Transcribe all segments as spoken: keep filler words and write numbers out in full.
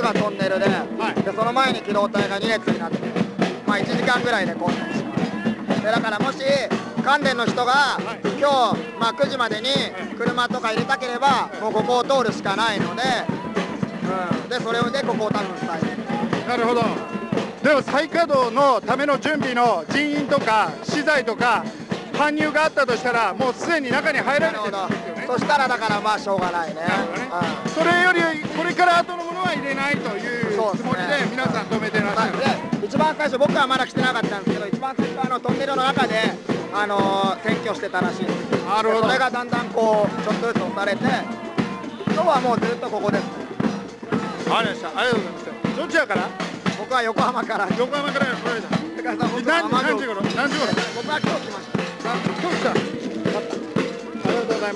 がトンネルで、 はい、 でその前に機動隊がに列になって、まあ、いちじかんぐらいで混んだりします。でだからもし関連の人が、はい、今日、まあ、くじまでに車とか入れたければ、もうここを通るしかないので、うん、でそれでここを多分伝える。 なるほど。でも再稼働のための準備の人員とか資材とか搬入があったとしたら、もうすでに中に入られてるんですよね。 そしたらだからまあしょうがないね。 ね、うん、それよりこれから後のものは入れないというつもりで皆さん止めてらっしゃる。 で一番最初、僕はまだ来てなかったんですけど、一番最初あのトンネルの中で、あのー、転居してたらしいんです。 なるほど。 それがだんだんこうちょっとずつ押されて、今日はもうずっとここですね。 わかりました。ありがとうございます。どちらから？ 僕は横浜から。 横浜から来られた。 高橋さん、僕は何時頃？何時頃？ 僕は今日来ました。 あ、今日来た。ありがとうございます。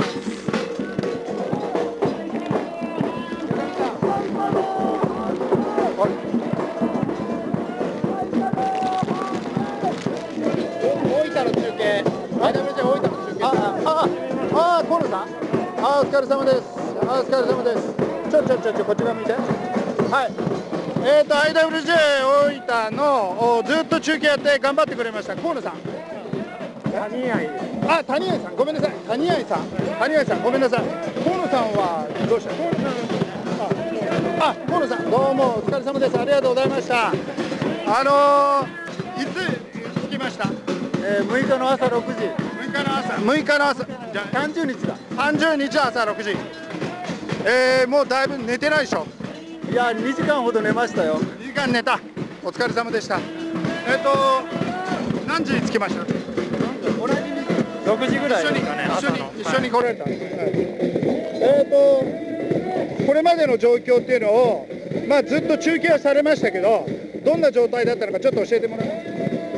大分の中継。アイダブリュージェー 大分の中継。ああああ、河野さん。あ、お疲れ様です。あ、お疲れ様です。ちょちょちょちょ、こっち側向いて。はい。えーと アイダブリュージェー 大分のずっと中継やって頑張ってくれました河野さん。 谷愛。 あ、谷愛さん、ごめんなさい。谷愛さん、谷愛さん、ごめんなさい。河野さんはどうした？河野さん。あ、河野さん、どうもお疲れ様です。ありがとうございました。あのー、いつ着きました？ えー、むいかの朝ろくじ。 むいかの朝。むいかの朝。じゃあさんじゅうにちだ。 さんじゅうにち朝ろくじ。えー、もうだいぶ寝てないでしょ？ いや、にじかんほど寝ましたよ。 にじかん寝た。お疲れ様でした。えっ、ー、と何時に着きました？ 同じにろくじぐらい。 一緒に一緒に一緒に来られた。はい、えっ、ー、とこれまでの状況っていうのを、まあずっと中継はされましたけど、どんな状態だったのかちょっと教えてもらえますか？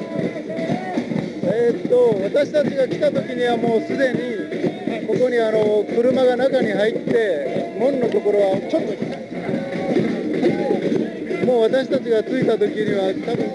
えー、っと私たちが来た時にはもうすでにここにあの車が中に入って門のところはちょっともう私たちが着いた時には多分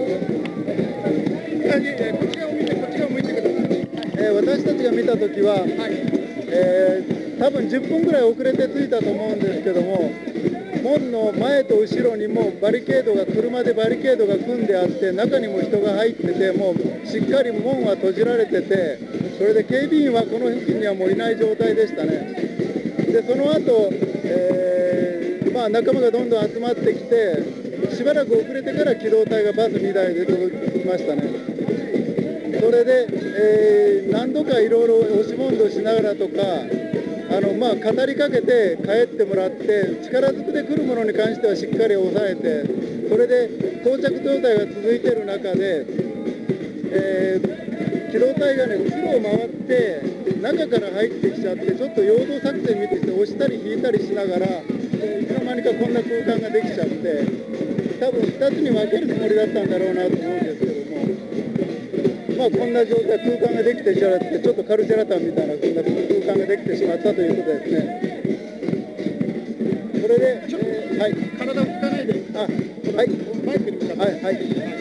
こっち側を見てこっち側を向いてください。 えー、私たちが見た時は、はい、えー、多分じゅっぷんぐらい遅れて着いたと思うんですけども、門の前と後ろにもバリケードが車でバリケードが組んであって、中にも人が入ってて、もうしっかり門は閉じられてて、それで警備員はこの付近にはもういない状態でしたね。でその後、えーまあ、仲間がどんどん集まってきて、しばらく遅れてから機動隊がバスにだいで届きましたね。それで、えー、何度かいろいろ押し問答しながらとか、あのまあ、語りかけて帰ってもらって、力ずくで来るものに関してはしっかり抑えて、それで到着状態が続いている中で、えー、機動隊がね、後ろを回って中から入ってきちゃって、ちょっと陽動作戦みたいにして押したり引いたりしながら、えー、いつの間にかこんな空間ができちゃって、多分ふたつに分けるつもりだったんだろうなと思うんですけども、まあこんな状態、空間ができてしまって、ちょっとカルチェラタンみたいな、こんな空間ができてしまったということですね。それで、えー、はい、 体を拭かないで、 あ、はい、 マイクに向かって、 はい、はい、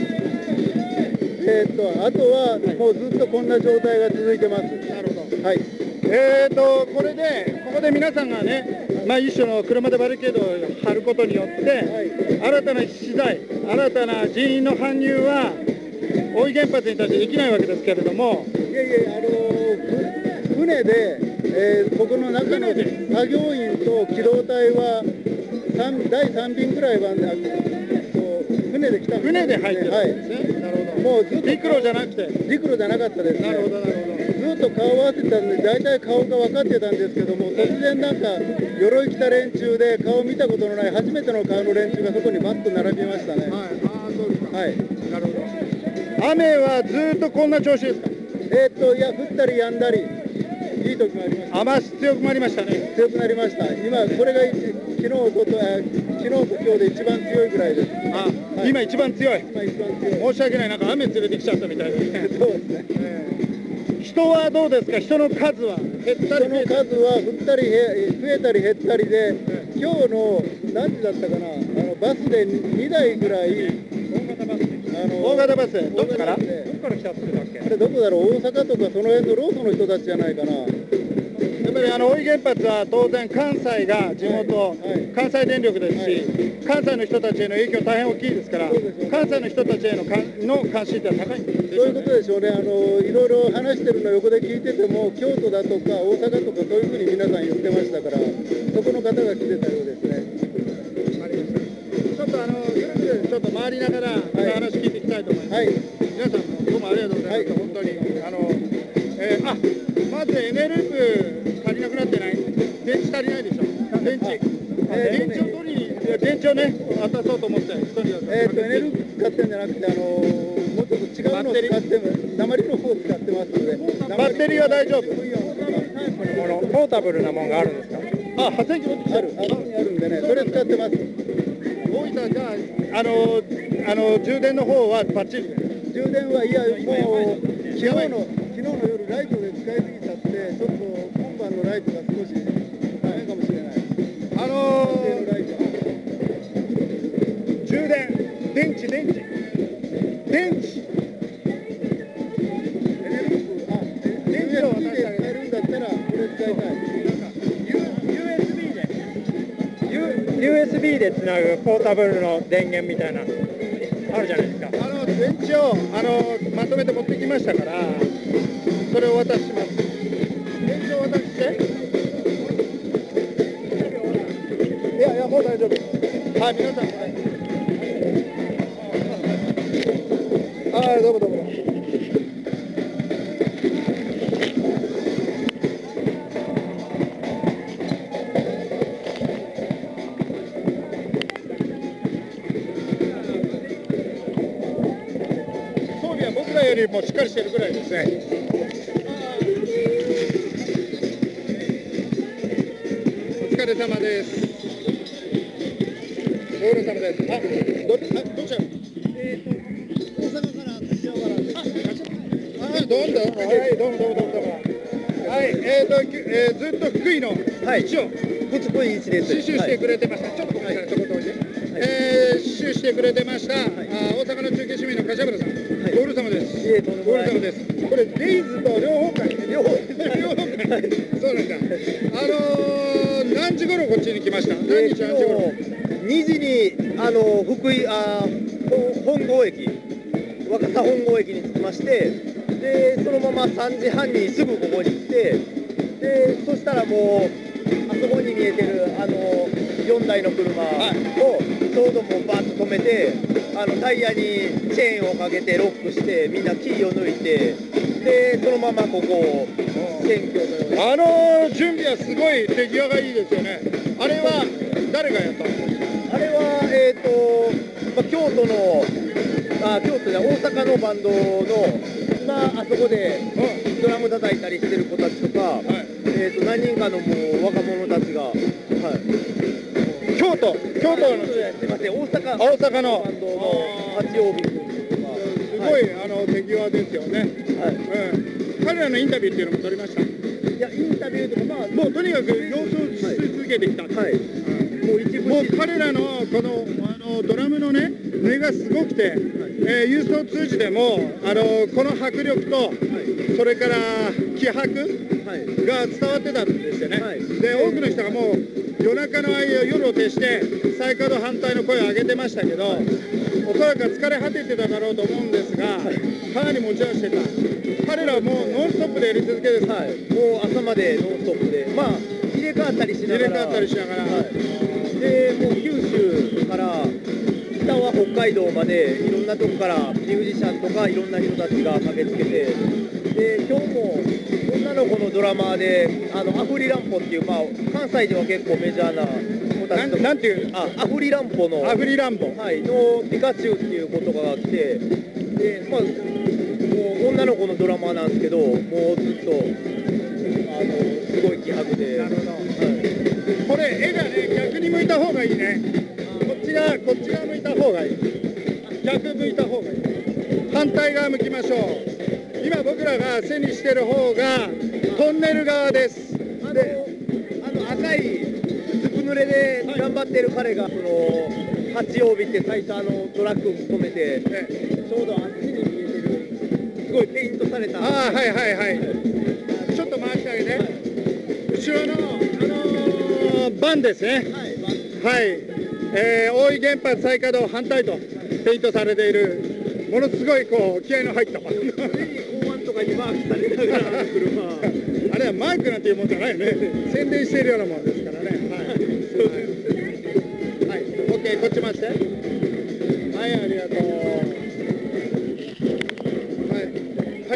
えー、っと、あとは、もうずっとこんな状態が続いてます。 なるほど。 はい。 えーと、これで、ここで皆さんがね、まあ、一種の車でバリケードを張ることによって、はい、新たな資材、新たな人員の搬入は、大井原発に対してできないわけですけれども、 いやいや、あのー、船で、えー、ここの中の作業員と機動隊は、だいさんびんぐらいは、船で来たんですね。 船で入ってるんですね。はい、なるほど。 もうずっと陸路じゃなくて。 陸路じゃなかったですね。 なるほど、なるほど。 ずっと顔を合わせてたんで、大体顔が分かってたんですけども、突然なんか、鎧着た連中で、顔見たことのない初めての顔の連中がそこにバッと並びましたね。 はい、ああ、そうですか。 はい。 なるほど。雨はずっとこんな調子ですか？ えー、っと、いや、降ったりやんだり、いい時もありました。 雨強くなりましたね。 強くなりました。今、これが昨日と、昨日と今日で一番強いぐらいです。 あ、はい、今一番強い。 今一番強い。 申し訳ない、なんか雨連れてきちゃったみたいですね。 そうですね。 えー、人はどうですか？人の数は減ったり人の数は降ったり増えたり減ったりで、うん、今日の何時だったかな、あのバスでにだいぐらい。 大型バス、どこから？どこから来たって言ったっけ？ あれどこだろう、大阪とかその辺のローソンの人たちじゃないかな。 でっぱりあの大井原発は当然関西が地元、はいはい、関西電力ですし、はい、関西の人たちへの影響大変大きいですから、関西の人たちへのかの関心って高いんですよね。 そういうことでしょうね。あのいろいろ話してるの横で聞いてても、京都だとか大阪とかそういうふうに皆さん言ってましたから、そこの方が来てたようですね。 ちょっとあのぐるぐるちょっと回りながら、はい、話聞いていきたいと思います。はい、皆さんもどうもありがとうございます。はい、本当にあの、えー、あまずエネループ足りなくなってない。電池足りないでしょ。電池。えー、電池を取りに電池をね渡そうと思って。 えっとエネループ使ってんじゃなくてあのー、もうちょっと違うのを使って鉛の方を使ってますので。 バッテリーは大丈夫。このポータブルなものがあるんですか。あ、発電機持ってきてある。あるんでね。それ使ってます。 大分じゃあ、あのあの充電の方はバッチリ。 充電はいやもう昨日の昨日の夜ライトで使いすぎちゃってちょっと今晩のライトが少し大変かもしれない。 あのー、充電電池電池電池エネループあ電池を渡してあげるんだったらこれ使いたい。 ユーエスビー でつなぐポータブルの電源みたいなあるじゃないですか。 あの電池をあのまとめて持ってきましたからそれを渡します。電池を渡していやいやもう大丈夫。はい皆さんはいどうもどうも。よりもしっかりしてるぐらいですね。お疲れ様です。ご苦労様です。あ、ど、あ、どうしたの？えっと、大阪から柏原です。あ、はい、どうもどうも、はい、どうもどうもどうもどうも。はい、えっと、えー、ずっと福井の位置を、 福井位置です。 刺繍してくれてました。ちょっとごめんなさい、そこどいて。えー、刺繍してくれてました。あ、大阪の中継市民の柏原さん。ご苦労様です。いえ、とんでもない。ご苦労様です。これレイズと両方会、両方両方会。そうなんだ。あのー、何時頃こっちに来ました？何日何時頃？ にじにあの福井あ本郷駅、若狭本郷駅に着きまして、でそのままさんじはんにすぐここに来て、でそしたらもうあそこに見えてるあのよんだいの車をちょうどもうバッと止めて、あのタイヤにチェーンをかけてロックしてみんなキーを抜いて、でそのままここを選挙のように。 あの準備はすごい手際がいいですよね。あれは誰がやったの？ あれはえっと、まあ、京都のあ京都じゃ大阪のバンドの今あそこでドラム叩いたりしてる子たちとか、はい、えーと何人かのもう若者たちが、はい、 京都京都のすいません大阪大阪のバンドの八曜日君とかすごい、はい、あの手際ですよね。はい、うん、彼らのインタビューっていうのも取りました。 いやインタビューとかまあもうとにかく様子をし続けてきた。はい。うんもう一部もう彼らのこのあのドラムのね目がすごくて、はい、えー、ユースを通じてもあのこの迫力と、はい、それから気迫が伝わってたんですよね。はい、で多くの人がもう夜中の間夜を徹して再稼働反対の声を上げてましたけど、はい、おそらくは疲れ果ててただろうと思うんですが、はい、かなり持ち合わせてた。彼らはもうノンストップでやり続けです。 はい、もう朝までノンストップでまあ入れ替わったりしながら入れ替わったりしながら。はい、 でもう九州から北は北海道までいろんなとこからミュージシャンとかいろんな人たちが駆けつけて、で今日も女の子のドラマーであのアフリランポっていう、まあ、関西では結構メジャーな子たちとかなんていうあアフリランポのアフリランポ、 はい、のピカチュウっていう子とかが来て、で、まあ、もう女の子のドラマーなんですけどもうずっとあのすごい気迫で。なるほど、はい、 これ絵がね逆に向いた方がいいね。こっち側こっち側向いた方がいい。逆向いた方がいい。反対側向きましょう。今僕らが背にしてる方がトンネル側です。 あのあの赤いずぶ濡れで頑張ってる彼がその八曜日って最初あのトラックを止めて、ね、ちょうどあっちに見えてるすごいペイントされた。 ああはいはいはい。ちょっと回してあげて。後週の、あのー、晩ですね、はい、えー、大井原発再稼働反対とペイントされている、ものすごいこう気合の入った公安とかにマークされながらの車あれはマークなんていうもんじゃないよね、宣伝しているようなもんですからね。はい、はい、オッケー、こっち回して。はい、ありがとう。はい、はい。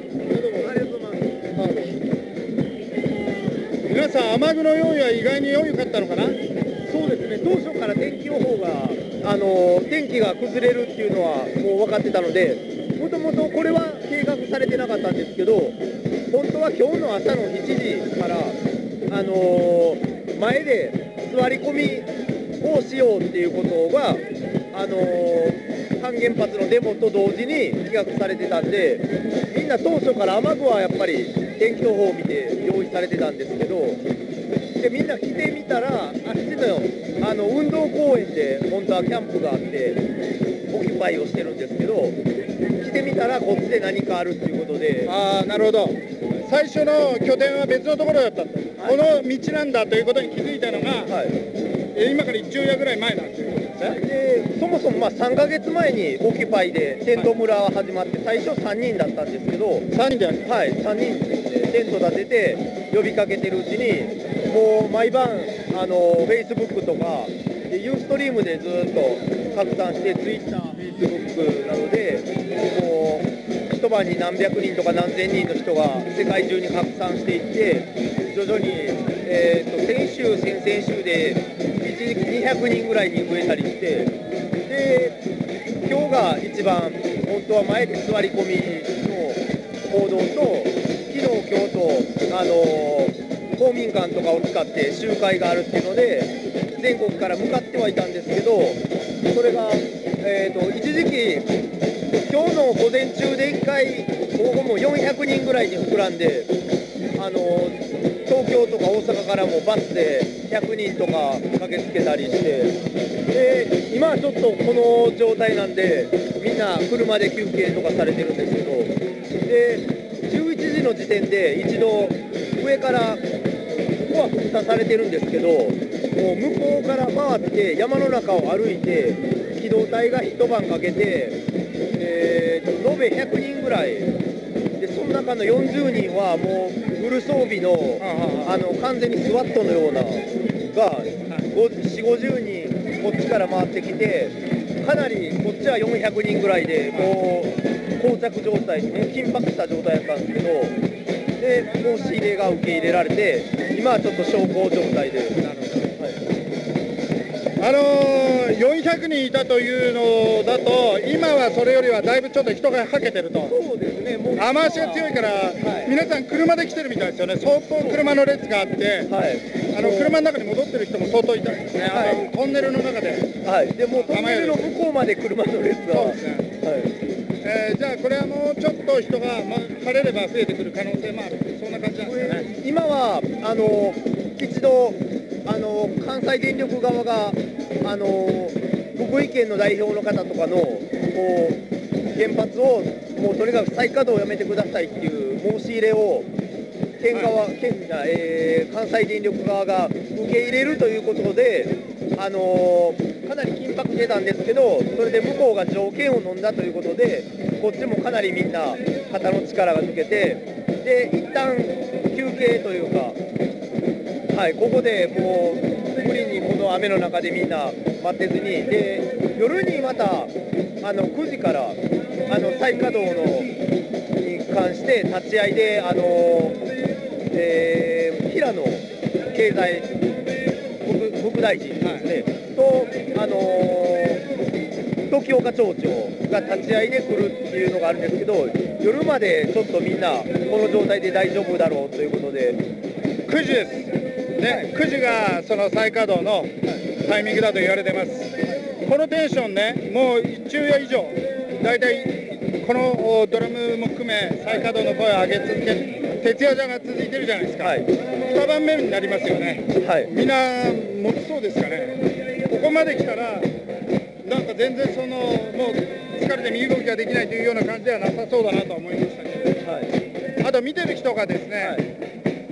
皆さん、雨具の用意は意外に良かったのかな。 そうですね、当初から天気予報が、あの天気が崩れるっていうのはもう分かってたので、もともとこれは計画されてなかったんですけど、本当は今日の朝のしちじから、あの前で座り込みをしようっていうことが、あの還原発のデモと同時に企画されてたんで、みんな当初から雨具はやっぱり天気予報を見て用意されてたんですけど、でみんな来てみたら、あっちのあの運動公園で本当はキャンプがあってオキュパイをしてるんですけど、来てみたらこっちで何かあるっていうことで。 ああ、なるほど。最初の拠点は別のところだったと、はい、この道なんだということに気づいたのが、はい、今から一昼夜ぐらい前なんですよ。 でそもそもまあさんかげつまえにオキュパイでテント村は始まって、最初さんにんだったんですけど、 さんにんでやる、 はい、さんにんでテント立てて呼びかけてるうちに、もう毎晩あのフェイスブックとかでユーストリームでずっと拡散して、ツイッター、フェイスブックなどでもう一晩に何百人とか何千人の人が世界中に拡散していって、徐々に、えー、と先週、先々週で一時期にひゃくにんぐらいに増えたりして、で今日が一番本当は前で座り込みの行動と、昨日、今日とあの公民館とかを使って集会があるっていうので全国から向かってはいたんですけど、それが、えー、と一時期今日の午前中でいっかい午後もよんひゃくにんぐらいに膨らんで、あの東京とか大阪からもバスでひゃくにんとか駆けつけたりして、で今はちょっとこの状態なんでみんな車で休憩とかされてるんですけど、でじゅういちじの時点で一度上からここは封鎖されてるんですけど、もう向こうから回って山の中を歩いて機動隊が一晩かけて、えー、延べひゃくにんぐらいで、その中のよんじゅうにんはもうフル装備の、あの完全にスワットのようながよんじゅう、ごじゅうにんこっちから回ってきて、かなりこっちはよんひゃくにんぐらいでこう膠着状態、緊迫した状態だったんですけど、で申し入れが受け入れられて、今はちょっと小康状態で。なるほど、はい、 あのー、よんひゃくにんいたというのだと、今はそれよりはだいぶちょっと人がはけてると。 そうですね、もう雨足が強いから、はい、皆さん車で来てるみたいですよね。相当車の列があって、はい、あの車の中に戻ってる人も相当いたんですね、はい、あのトンネルの中で。 はい、でもうトンネルの向こうまで車の列が。 そうですね、はい、えー、じゃあこれはもうちょっと人が、まあ、晴れれば増えてくる可能性もある、そんな感じなんですかね。 今はあの一度あの関西電力側があの福井県の代表の方とかのこう原発をもうとにかく再稼働をやめてくださいっていう申し入れを県側、はい、県が、えー、関西電力側が受け入れるということで、あのー、かなり緊迫してたんですけど、それで向こうが条件を飲んだということで、こっちもかなりみんな肩の力が抜けて、で一旦休憩というか、はい、ここでもう無理にこの雨の中でみんな待ってずに、で夜にまたあのくじからあの再稼働のに関して立ち会いで、あのえー、平野経済 副, 副大臣ですね、はい、と、あのー、時岡町長が立ち会いで来るっていうのがあるんですけど、夜までちょっとみんなこの状態で大丈夫だろうということで。 くじですね、はい、くじがその再稼働のタイミングだと言われてます。このテンションね、もう一昼夜以上、だいたいこのドラムも含め再稼働の声を上げ続ける徹夜が続いてるじゃないですか、はい、にばんめになりますよね、はい、みんな持ちそうですかね。ここまで来たらなんか全然そのもう疲れて身動きができないというような感じではなさそうだなと思いましたけど、はい、あと見てる人がですね、はい、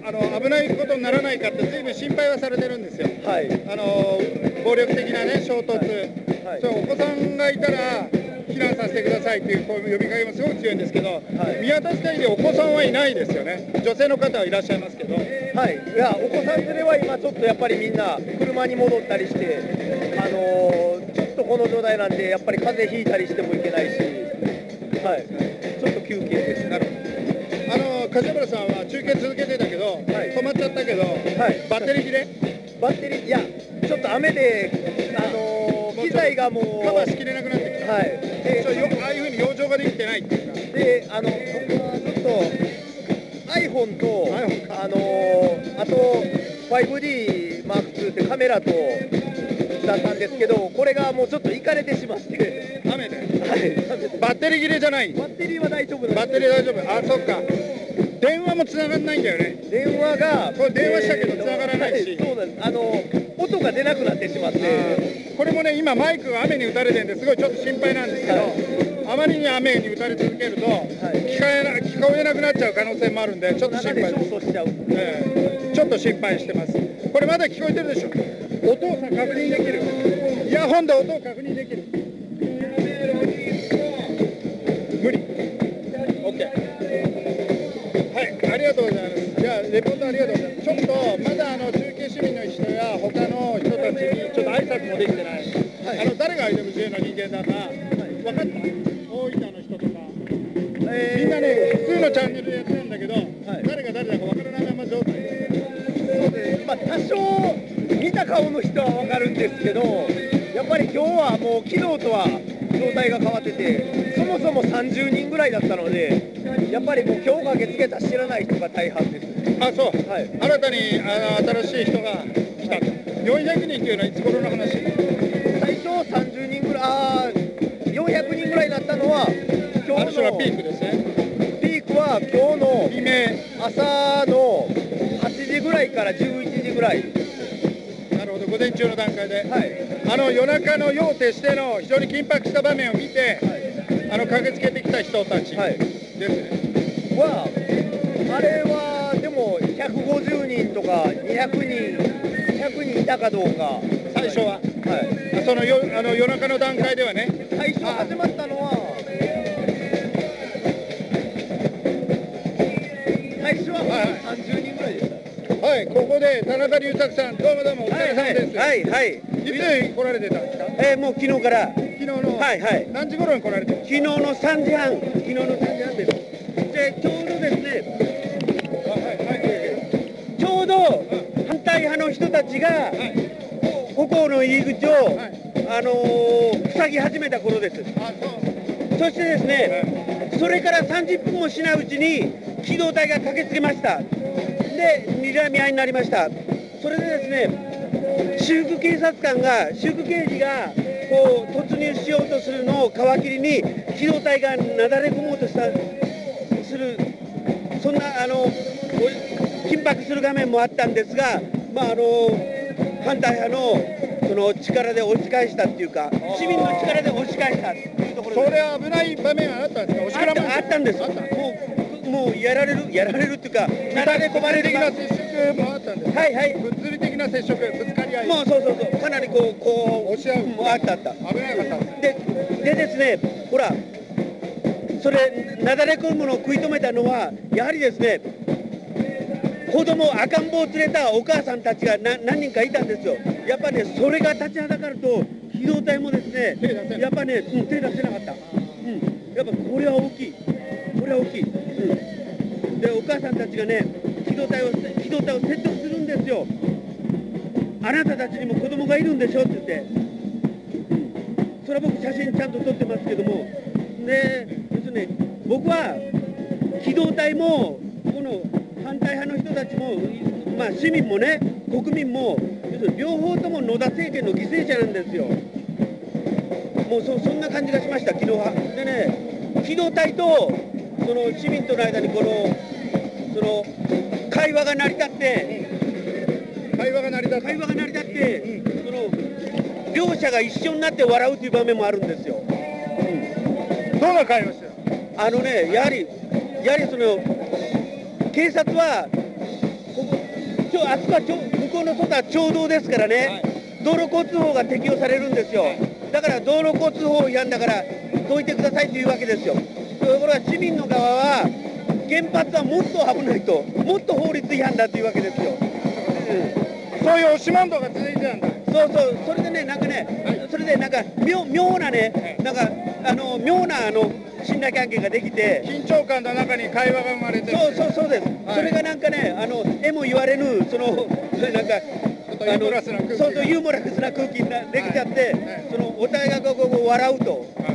あの危ないことにならないかってずいぶん心配はされてるんですよ。 はい、 あの暴力的なね衝突、 はいはい、 そうお子さんがいたら避難させてくださいっていうこういう呼びかけもすごく強いんですけど、はい、見渡す限りお子さんはいないですよね。女性の方はいらっしゃいますけど、はい、 いやお子さん連れは今ちょっとやっぱりみんな車に戻ったりして、あのー、ちょっとこの状態なんでやっぱり風邪ひいたりしてもいけないし、はい、ちょっと休憩です。 なるほど。あの梶原さんは中継続けてたけど、はい、止まっちゃったけど、はい、バッテリー切れ？ バッテリーいやちょっと雨であのー、機材がもうカバーしきれなくなってきた。はい。で、そうよああいうふうに養生ができてないっていうか。 で、あの僕はちょっと iPhone とあのー、あと ファイブディーマークツー ってカメラとだったんですけど、これがもうちょっといかれてしまって。 雨で。 はい。 バッテリー切れじゃない。 バッテリーは大丈夫なんです。 バッテリー大丈夫。あ、そっか。電話も繋がらないんだよね。 電話がこれ電話したけど繋がらないし、 えー、そうなんです。あの音が出なくなってしまって、 これもね今マイクが雨に打たれてるんですごいちょっと心配なんですけど、はい、あまりに雨に打たれ続けると、はい、聞こえな聞こえなくなっちゃう可能性もあるんでちょっと心配です。 しちゃう、 えー、ちょっと心配してます。これまだ聞こえてるでしょ。音を確認できる。イヤホンで音を確認できる。無理。ありがとうございます。じゃあレポートありがとうございます。ちょっとまだあの中継市民の人や他の人たちにちょっと挨拶もできてない。はい、あの誰が アイダブリュージェー の人間だか、はい、分かった？大分の人とか、えー、みんなね普通のチャンネルでやってるんだけど、はい、誰が誰だか分からないまま状態で。 そうです。まあ多少見た顔の人は分かるんですけど、やっぱり今日はもう昨日とは状態が変わってて、そもそもさんじゅうにんぐらいだったので。やっぱりもう今日駆けつけた知らない人が大半です。 あ、そう。はい、新たにあの新しい人が来たと。よんひゃくにんっていうのはいつ頃の話？ 最初さんじゅうにんぐらい、あよんひゃくにんぐらいになったのは今日のある種のピークですね。 ピークは今日の未明朝のはちじぐらいからじゅういちじぐらい。 なるほど、午前中の段階で。 はい。 あの夜中の夜を徹しての非常に緊迫した場面を見て、はい、あの駆けつけてきた人たち。はい。ですね。 はあれはでもひゃくごじゅうにんとかにひゃくにんにひゃくにんいたかどうか最初は、はい、そのよあの夜中の段階ではね最初始まったのは最初はさんじゅうにんぐらいでした。 はい、ここで田中隆作さんどうもどうもお疲れ様です。 はいはい、はい、 いつ来られてたんですか？ えー、もう昨日から昨日の、はいはい、何時頃に来られてるんですか？ 昨日のさんじはん昨日のさんじはんです。でちょうどですね、ちょうど反対派の人たちがここの入り口を、あのー、塞ぎ始めた頃です。そしてですね、それからさんじゅっぷんもしないうちに機動隊が駆けつけました。で睨み合いになりました。それでですね、私服警察官が私服刑事がこう突入しようとするのを皮切りに機動隊がなだれ込もうとしたする、そんなあの緊迫する画面もあったんですが、まあ、あの反対派のその力で押し返したっていうか、市民の力で押し返したっていうところで、 それは危ない場面はあったんですか？押しあったあったんです。もうもうやられるやられるっていうか、なだれ込まれる的な接触もあったんですか？ はいはい。 物理的な接触、ぶつかり合い。 もうそうそうそう、かなりこうこう押し合う。 もうあったあった。 危なかった。 ででですね、ほら。それなだれ込むのを食い止めたのはやはりですね、子供赤ん坊を連れたお母さんたちがな何人かいたんですよ。やっぱねそれが立ちはだかると機動隊もですねやっぱね、うん、手出せなかった、うん、やっぱこれは大きいこれは大きい、うん、でお母さんたちがね機動隊を機動隊を説得するんですよ。あなたたちにも子供がいるんでしょって言って、うん、それは僕写真ちゃんと撮ってますけどもね。ね、僕は機動隊もこの反対派の人たちも、まあ、市民もね国民も両方とも野田政権の犠牲者なんですよ。もう そ, そんな感じがしました昨日は。でね、機動隊とその市民との間にこのその会話が成り立って会話が成り立って会話が成り立って、うん、その両者が一緒になって笑うという場面もあるんですよ。うん、 どんな会話してる？ あのね、やはり、やはりその警察はこちょあそこはちょ向こうの外は町道ですからね、道路交通法が適用されるんですよ。だから道路交通法違反だからどいてくださいというわけですよ。ところが市民の側は原発はもっと危ないと、もっと法律違反だというわけですよ。 うん、そういう押し問答が続いてたんだ。 そうそう、それでね、なんかね、はい、それでなんか妙妙なね、なんかあの妙なあの信頼関係ができて、 緊張感の中に会話が生まれて、 そうそうそうです。はい、それがなんかね、あのえも言われぬそのなんか。 ユーモラスな空気、 そうそうユーモラスな空気ができちゃって、はいはい、そのお互いがこう笑うと、はい、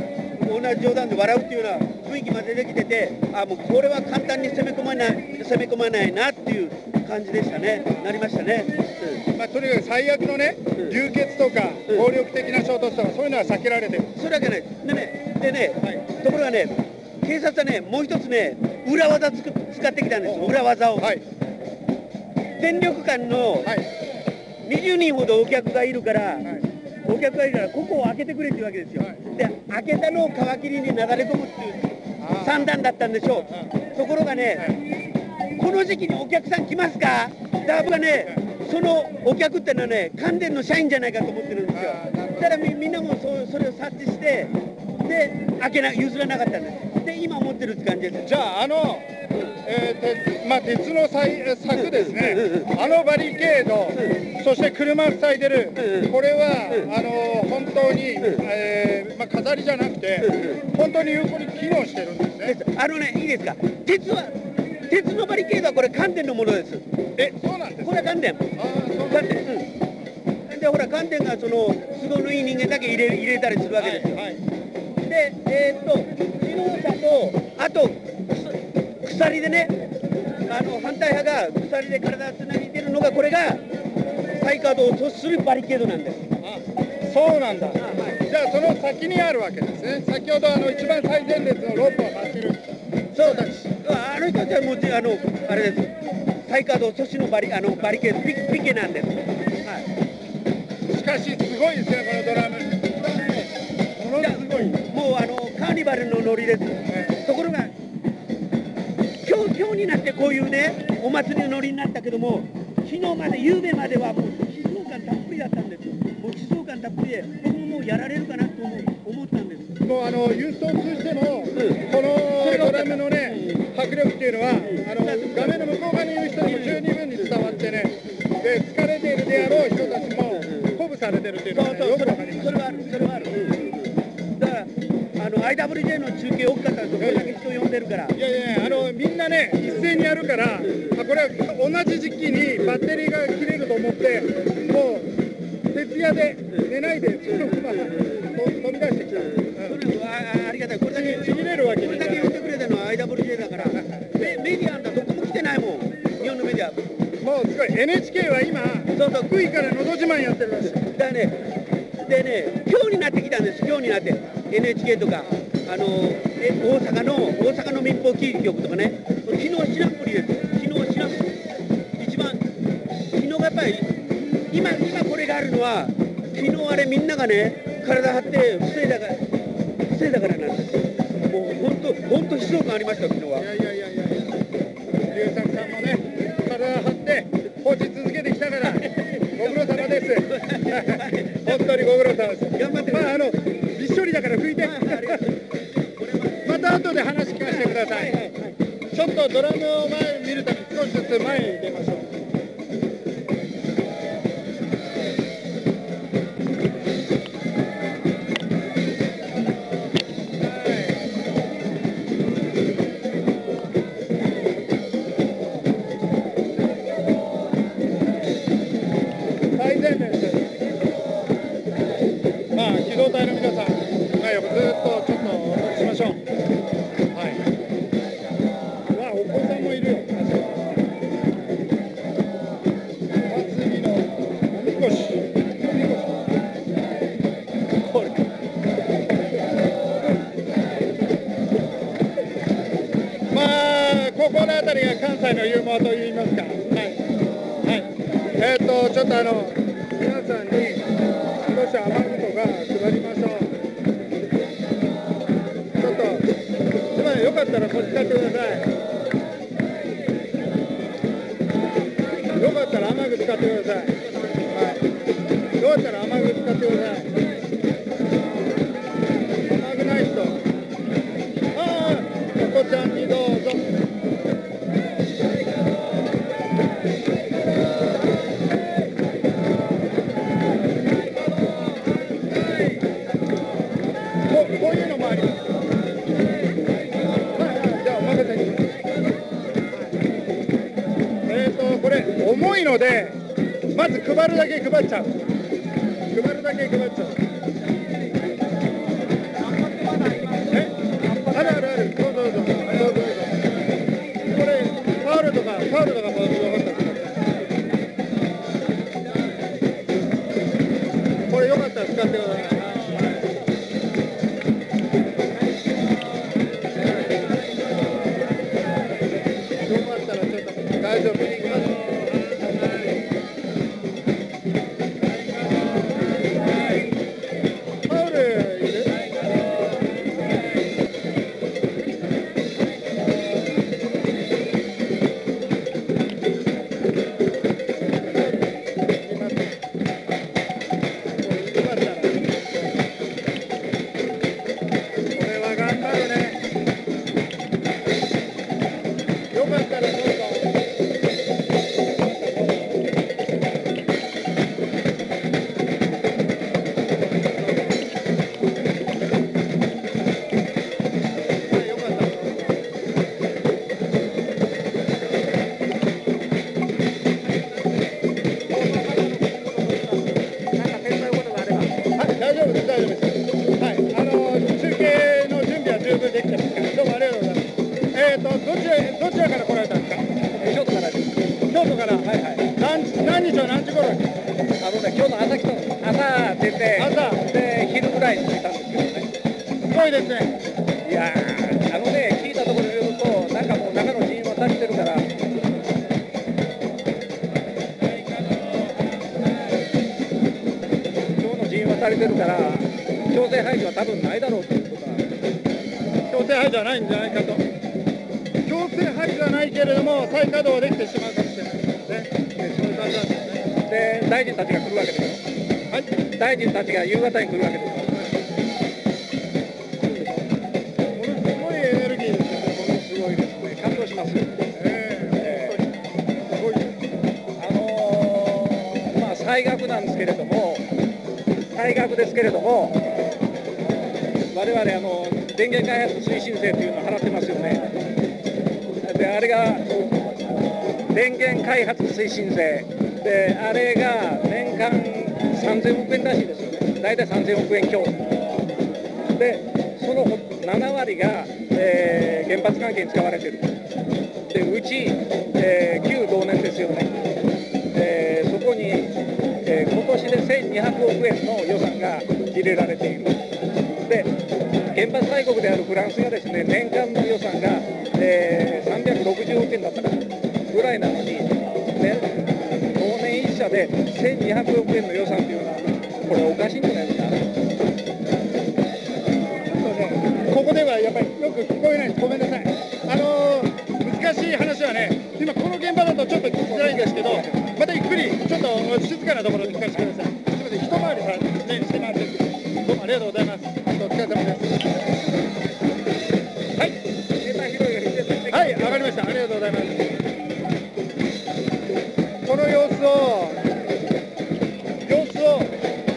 同じ冗談で笑うっていうような雰囲気までできてて、あもうこれは簡単に攻め込まない攻め込まないなっていう感じでしたね、なりましたね。 うん、まあとにかく最悪のね、うん、流血とか、うん、暴力的な衝突とかそういうのは避けられてる。 それだけない。でね、でね、はい、ところがね、警察はねもう一つね裏技つく使ってきたんですよ、裏技を。はい、電力館の、はいにじゅうにんほどお客がいるから、はい、お客がいるからここを開けてくれっていうわけですよ。はい、で開けたのを皮切りになだれ込むっていう算段だったんでしょう。ところがね、はい、この時期にお客さん来ますか、だからね、はい、そのお客ってのはね関電の社員じゃないかと思ってるんですよ。だから み, みんなも そ, それを察知してで開けな譲らなかったんです。で今思ってるって感じです。 じゃああのえー鉄まあ、鉄の柵ですね、あのバリケード、そして車塞いでる、これはあの本当に、えーまあ、飾りじゃなくて、本当に有効に機能してるんですね。 あのね、いいですか、鉄は、鉄のバリケードはこれ、関電のものです。 え、そうなんですか。 これは関電。関電、うん、で、ほら、関電がその都合のいい人間だけ入れ入れたりするわけですよ。はいはい、で、えー、っと、自動車と、あと、鎖でね、あの反対派が鎖で体をつなげているのが、これが再稼働を阻止するバリケードなんです。 あ、そうなんだ。あ、はい、じゃあその先にあるわけですね。先ほどあの一番最前列のロープを張ってる人たち。 あの人たちはもうあのあれです。再稼働阻止のバリあのバリケードピピケなんです。 はい。しかしすごいですね、このドラム。ものすごい。 もうあのカーニバルのノリです。はい、ところが。今日、今日になってこういうねお祭りのノリになったけども、昨日まで夕べまではもう悲壮感たっぷりだったんですよ。もう悲壮感たっぷりで僕ももうやられるかなと思う思ったんです。 もうあのユーストを通じても、うん、このドラムのね、うん、迫力っていうのは、うん、あの画面の向こう側にいる人にも十二分に伝わってね、で疲れているであろう人たちも鼓舞されてるっていうのが、ね、よくわかります。 それはある、それはある。だからあの アイダブリュージェー の中継大きかったんですよ、これだけ人呼んでるから。 いやいや、あのみんなね、一斉にやるから、あこれは同じ時期にバッテリーが切れると思って、もう徹夜で寝ないで、そのまま飛び出してきた。 それはありがたい、これだけちぎれるわけこれだけ呼んでくれたのは アイダブリュージェー だから、メメディアあんたどこも来てないもん、日本のメディア。 もうすごい、エヌエイチケー は今、そうそう福井からのど自慢やってるらしい。 だね、でね、今日になってきたんです、今日になって、エヌエイチケー とか。あのえ大阪の大阪の民放キー局とかね、昨日知らんぷりです。昨日知らんぷり。一番昨日がやっぱり今今これがあるのは昨日あれみんながね体張って防いだから防いだからなんですよ。もう本当本当悲壮感ありました昨日は。 いやいやいやいや。優作さんもね体張って放置続けてきたからご苦労様です。本当にご苦労様です。 頑張って。 まああのびっしょりだから拭いて。また後で話聞かせてください。はいはいはい、ちょっとドラムを前見るたび少しずつ前に出ましょう。最前列。まあ機動隊の皆さん仲良くずっとちょっとお待ちしましょう。はい。わあお子さんもいるよ。お祭りのおみこし。おみこし。これ。まあここの辺りが関西のユーモアといいますか。はい。はい。えっとちょっとあの皆さんに少し雨具とか配りましょう。ちょっとすまん、よかったらこっち使ってください。よかったったら雨具使ってください。はい。よかったら雨具使ってください。雨具ない人。ああ、お子ちゃんにどうぞ。こう、こういうのもあります。はいはい、じゃあお任せに。えっと、これ重いので、まず配るだけ配っちゃう。配るだけ配っちゃう。え？あるあるある。どうぞどうぞ。どうぞどうぞ。これタオルとかタオルとかも分かった。これよかったら使ってください。よかったらちょっと大丈夫。タオルいる？大丈夫です、大丈夫です。はい、あの中継の準備は十分できてますから、どうもありがとうございます。えっ、とどちらどちらから来られたんですか？京都からです。京都から、はいはい。何何日は何時頃に？ あのね、今日の朝来たの。朝出て、 朝で昼ぐらいに着いたんですけどね。 すごいですね。 いやー、あのね、聞いたところによると、なんかもう中の人員は足りてるから。足りてるから強制排除は多分ないだろうということは強制排除はないんじゃないかと。強制排除はないけれども再稼働できてしまうかもしれないですね。そういう感じなんですね。 で大臣たちが来るわけでしょ。はい、大臣たちが夕方に来るわけでしょ。 ものすごいエネルギーですよね。 ものすごいですね。感動しますよ。 ええー、すごいです。 あのー、まあ最額なんですけれども最額ですけれども、我々あの電源開発推進税というのを払ってますよね。であれが電源開発推進税で、あれが年間さんぜんおくえんらしいですよね。大体さんぜんおくえん強で、そのななわりが、えー、原発関係に使われている。でうち、えー、旧同年ですよね。えー、そこにえー、今年でせんにひゃくおくえんの予算が入れられている。で原発大国であるフランスがですね、年間の予算が、えー、さんびゃくろくじゅうおくえんだったかぐらいなのに、ね、同年一社でせんにひゃくおくえんの予算というのはこれおかしいんじゃないですか。 ここではやっぱりよく聞こえないです。ごめんなさい。あのー、難しい話はね、今この現場だとちょっと聞きづらいんですけど、またゆっくりちょっと静かなところで聞かせてください。すみません、一回りさ、ね、してもらって、どうもありがとうございます。お疲れ様です。はい。はい、わかりました。ありがとうございます。この様子を、様子を。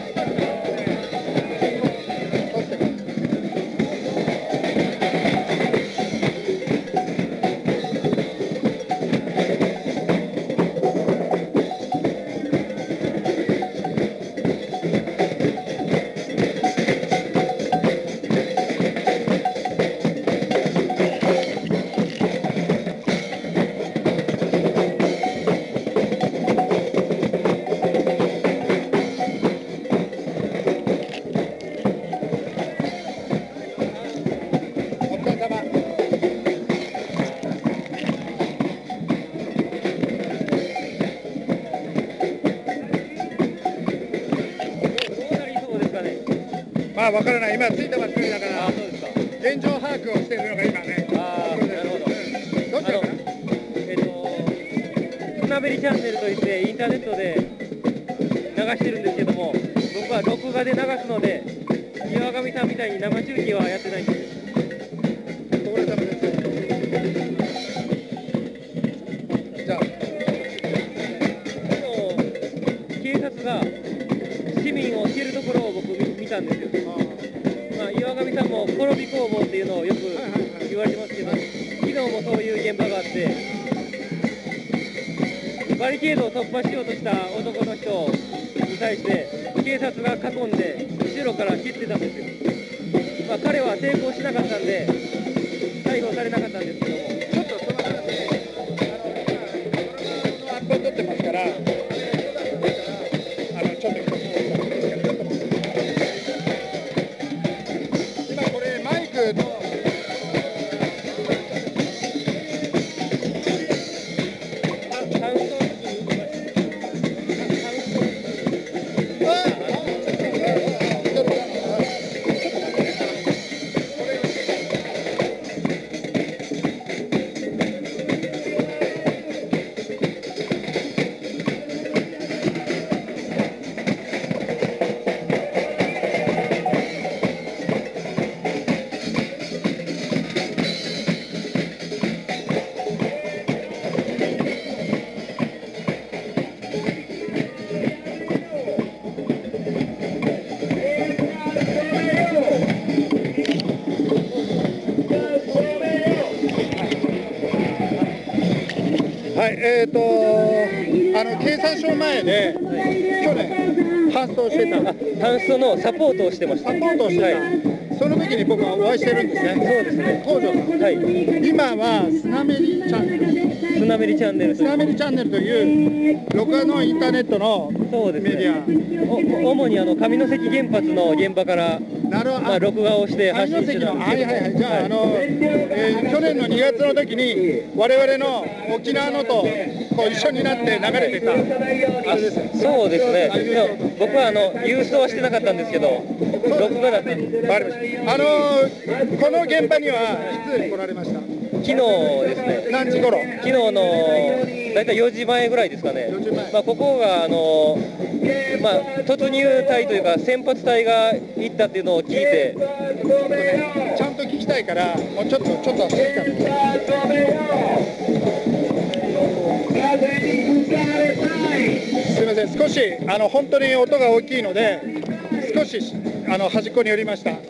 まあわからない、今着いたばっかりだから、 あ、そうですか。 現状把握をしているのが今ね、 あー、なるほど。 どっちかな、 えっと、船なべりチャンネルといってインターネットで流してるんですけども、僕は録画で流すので、岩上さんみたいに生中継はやってないんです。 ご苦労様です。じゃあ警察が市民を蹴るところを僕見見たんですよ。まあ、岩上さんも転び工房っていうのをよく言われてますけど、昨日もそういう現場があって、バリケードを突破しようとした男の人に対して警察が囲んで後ろから蹴ってたんですよ。まあ、彼は抵抗しなかったんで逮捕されなかったんですけども、 ちょっとその話で、あの、アップを取ってますから、あの、ちょっと今、今これ、マイクの、はい、えーと、あの警察署前で、去年、搬送してた、 搬送のサポートをしてました。 サポートをしてた、 はい、 その時に僕はお会いしてるんですね。 そうですね。 東條さん、 はい、 今はスナメリチャンネル、 スナメリチャンネルとスナメリチャンネルという録画のインターネットのそうですね、 メディお主にあの上関原発の現場からなるほど、 まあ、録画をして発信してたんですけど、 はいはいはい、じゃあ、はい、あのえー、去年のにがつの時に我々の沖縄のとこう一緒になって流れてたあれです。 そうですね。でも僕はあの郵送はしてなかったんですけど、録画だったんです。 わかりました。あのー、この現場にはいつ来られました？ 昨日ですね。 何時頃？ 昨日のだいたいよじまえぐらいですかね。まあここがあのまあ突入隊というか先発隊が行ったっていうのを聞いて、 ちゃんと聞きたいからもうちょっとちょっといいかすみません、少しあの本当に音が大きいので少しあの端っこに寄りました。はい。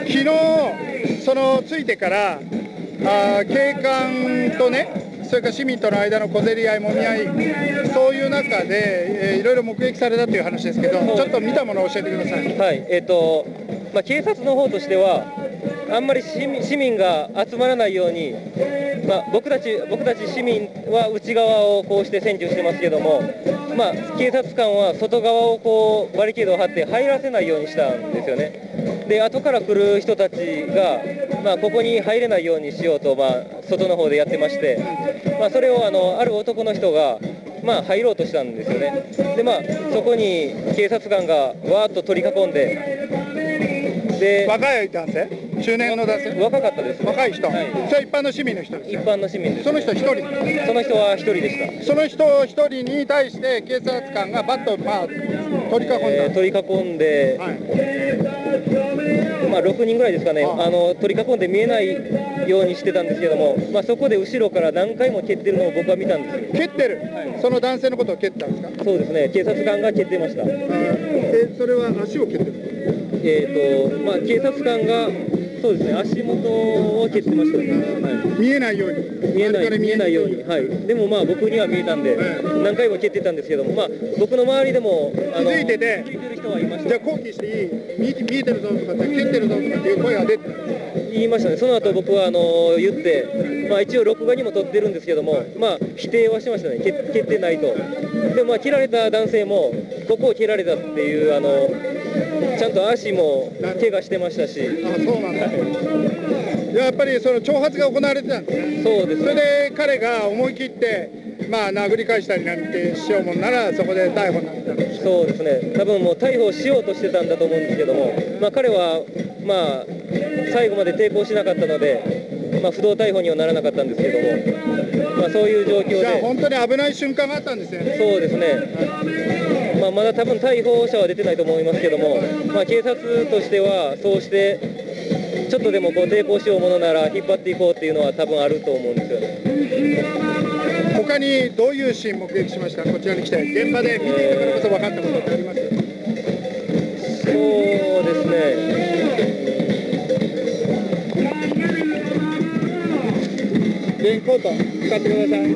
昨日その着いてからあ警官とね、それから市民との間の小競り合い、もみ合い、そういう中で、えー、いろいろ目撃されたという話ですけど、ちょっと見たものを教えてください。 はい、えーとまあ、警察の方としては、あんまり市民、市民が集まらないように、まあ、僕たち、僕たち市民は内側をこうして占拠してますけども、まあ、警察官は外側をこうバリケードを張って入らせないようにしたんですよね。で、後から来る人たちが、まあ、ここに入れないようにしようと、まあ、外の方でやってまして、まあ、それをあのある男の人が、まあ、入ろうとしたんですよね。で、まあ、そこに警察官がわーっと取り囲んで、で若い男性、中年の男性、 若かったです、ね、 若い人、はい、それは一般の市民の人です。 一般の市民です。 その人一人、 その人は一人でした。 その人一人に対して警察官がバッと、まあ、取り囲んだ、 えー、取り囲んで、はい、まあ、ろくにんぐらいですかね、ああの取り囲んで見えないようにしてたんですけども、まあ、そこで後ろから何回も蹴ってるのを僕は見たんですよ。 蹴ってる、はい、その男性のことを蹴ったんですか？ そうですね、警察官が蹴ってました。 えそれは足を蹴ってる？ えーとまあ、警察官がそうですね、足元を蹴ってましたね、はい、 見えないように見えない見えないように、はい、でもまあ僕には見えたんで、はい、何回も蹴ってたんですけども、まあ、僕の周りでもあの気づいてて、 気づいてる人はいました。 じゃあ抗議していい、見えてるぞとか蹴ってるぞとかっていう声が出て言いましたね。その後僕はあの言って、まあ、一応録画にも撮ってるんですけども、まあ、否定はしましたね、蹴蹴ってないと。でもまあ蹴られた男性もここを蹴られたっていうあのちゃんと足も怪我してましたし。 あ、そうなんだ。やっぱりその挑発が行われてたんですね。 そうですね。 それで彼が思い切ってまあ殴り返したりなんてしようもんならそこで逮捕になったんです。 そうですね。多分もう逮捕しようとしてたんだと思うんですけども、まあ彼はまあ最後まで抵抗しなかったので、 まあ、不動逮捕にはならなかったんですけども、まあ、そういう状況で。 じゃあ本当に危ない瞬間があったんですね。 そうですね、まあ、まだ多分逮捕者は出てないと思いますけども、まあ、警察としてはそうしてちょっとでもこう抵抗しようものなら引っ張っていこうっていうのは多分あると思うんですよね。 他にどういうシーン目撃しました？こちらに来て現場で見ていたからこそ分かったことってあります？ そうですね、 レインコート使ってください。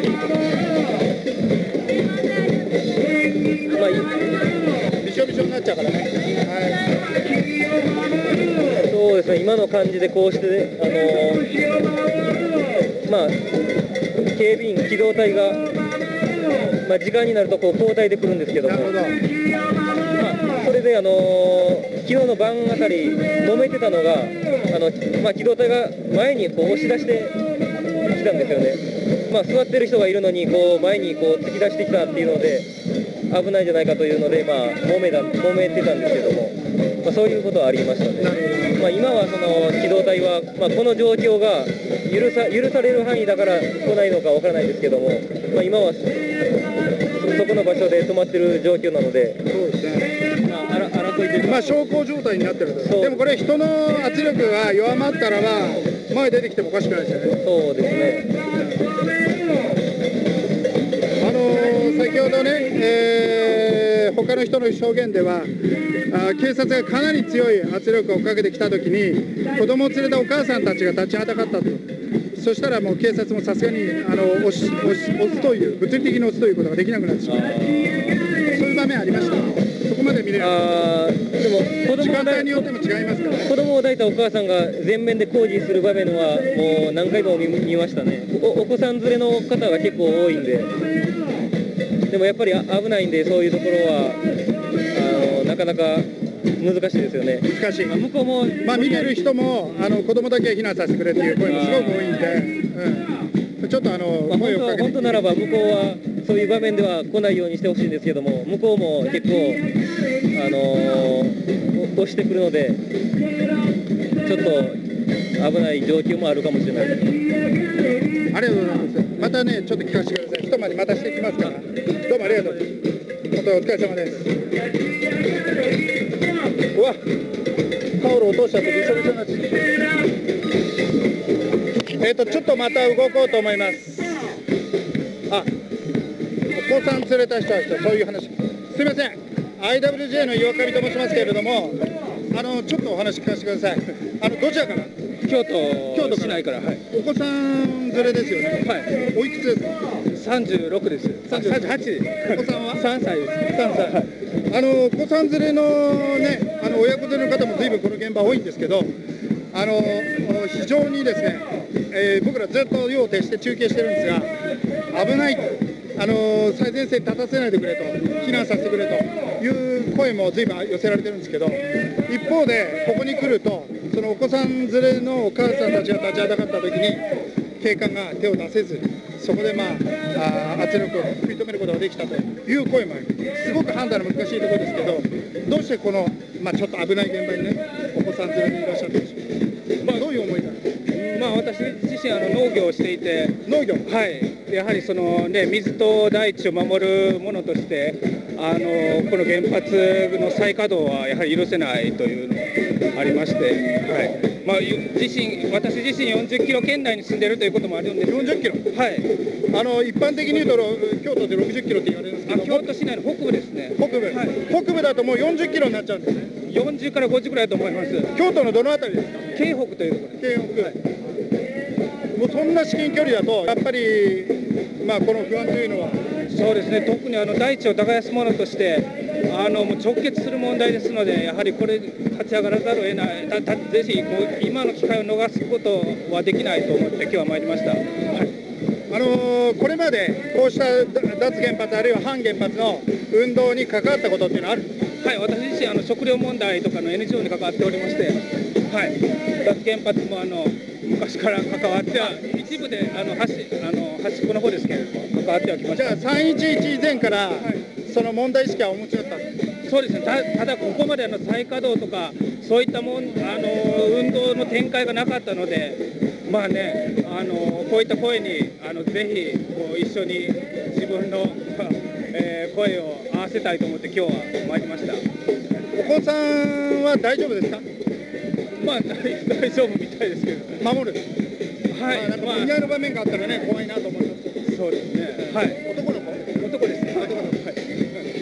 まあ、 びしょびしょになっちゃうからね。はい、 そうですね、今の感じでこうして、あのー、まあ、警備員、機動隊が、まあ、時間になるとこう交代で来るんですけども、 なるほど。 まあ、それで、あのー、昨日の晩あたり、揉めてたのが、あのまあ、機動隊が前にこう押し出してきたんですよね。まあ、座ってる人がいるのにこう前にこう突き出してきたっていうので、危ないんじゃないかというので、まあ、揉めた揉めてたんですけども、まあ、そういうことはありましたね。まあ、今はその機動隊は、まあ、この状況が許さ、許される範囲だから来ないのかわからないですけども、まあ、今は そ, そこの場所で止まってる状況なので、 そうですね。 まあ、あら争いというか、 まあ小康状態になってると。 そうでもこれ人の圧力が弱まったらば前出てきてもおかしくないですよね。 そうですね。 あのー、先ほどね、えー、他の人の証言ではあ警察がかなり強い圧力をかけてきたときに子供を連れたお母さんたちが立ちはだかったと。そしたらもう警察もさすがにあの押し押し押すという物理的に押すということができなくなってしまう。そういう場面ありました。そこまで見れる。 あでも子時間供を抱い帯によっても違いますからね。 子供を抱いたお母さんが前面で抗議する場面はもう何回も見見ましたね。お、お子さん連れの方が結構多いんで、でもやっぱり危ないんで、そういうところはあのなかなか難しいですよね。 難しい。 向こうも、 まあ見てる人もあの子供だけは避難させてくれっていう声もすごく多いんで、うん、ちょっとあのまあ、 声をかけて本当本当ならば向こうはそういう場面では来ないようにしてほしいんですけども、向こうも結構あのー、押してくるのでちょっと危ない状況もあるかもしれないです。 ありがとうございます。またねちょっと聞かせてください。一回りまたしてきますから。どうもありがとう。本当お疲れ様です。うわ、タオル落としちゃってびしょびしょになっちゃって。えっとちょっとまた動こうと思います。あ、お子さん連れた人はそういう話。すみません。アイダブリュージェー の岩上と申しますけれども、あのちょっとお話聞かせてください。あのどちらから？ 京都京都市内から、はい、 お子さん連れですよね。 はい、 おいくつですか？ さんじゅうろくです。 さんじゅうはち。お子さんは？ さんさいです。 さんさい。はい、あのお子さん連れのね、あの親子連れの方も随分この現場多いんですけど、あの非常にですね、えー、僕らずっと夜を徹して中継してるんですが、危ない、あの最前線に立たせないでくれと、避難させてくれという声も随分寄せられてるんですけど、一方でここに来ると、そのお子さん連れのお母さんたちが立ちはだかった時に警官が手を出せず、そこでまあ、あ圧力を食い止めることができたという声もある。すごく判断の難しいところですけど、どうしてこの、まあ、ちょっと危ない現場にね、お子さん連れでいらっしゃったんでしょうか。まあ、どういう思いなんですか。 まあ、私自身あの農業をしていて、 農業、 はい、やはりその、ね、水と大地を守るものとしてあのこの原発の再稼働はやはり許せないというのがありまして、はいまあ、自身私自身よんじゅっキロ圏内に住んでいるということもあるんですよんじゅっキロ、 はい、 あの一般的に言うと京都でろくじゅっキロって言われるんですけど、 京都市内の北部ですね。 北部、はい、北部だともうよんじゅっキロになっちゃうんですね。 よんじゅうからごじゅうくらいだと思います。 京都のどのあたりですか？ 京北というところです。 京北、はい、もうそんな至近距離だとやっぱり、まあ、この不安というのはそうですね、特にあの大地を耕すものとしてあのもう直結する問題ですので、やはりこれ立ち上がらざるを得ない、たたぜひこう今の機会を逃すことはできないと思って今日は参りました。はい、 あのー、これまでこうした脱原発あるいは反原発の運動に関わったことっていうのはある？ はい、私自身あの食料問題とかの エヌジーオー に関わっておりまして、はい、脱原発もあの昔から関わっては一部であの端あの端っこの方ですけれども関わってはきました。 じゃあさんいちいち以前から、はい、その問題意識はお持ちだったんですか？ そうですね。た, ただここまであの再稼働とかそういったもんあの運動の展開がなかったので、 まあね、あのこういった声にあのぜひこう一緒に自分の、えー、声を合わせたいと思って今日は参りました。 お子さんは大丈夫ですか？ まあ大丈夫みたいですけど、 守る。 はい。 まあ、なんか問題の場面があったらね、怖いなと思いますけど。 そうですね。はい。 男の子？ 男です。 男の子。はい。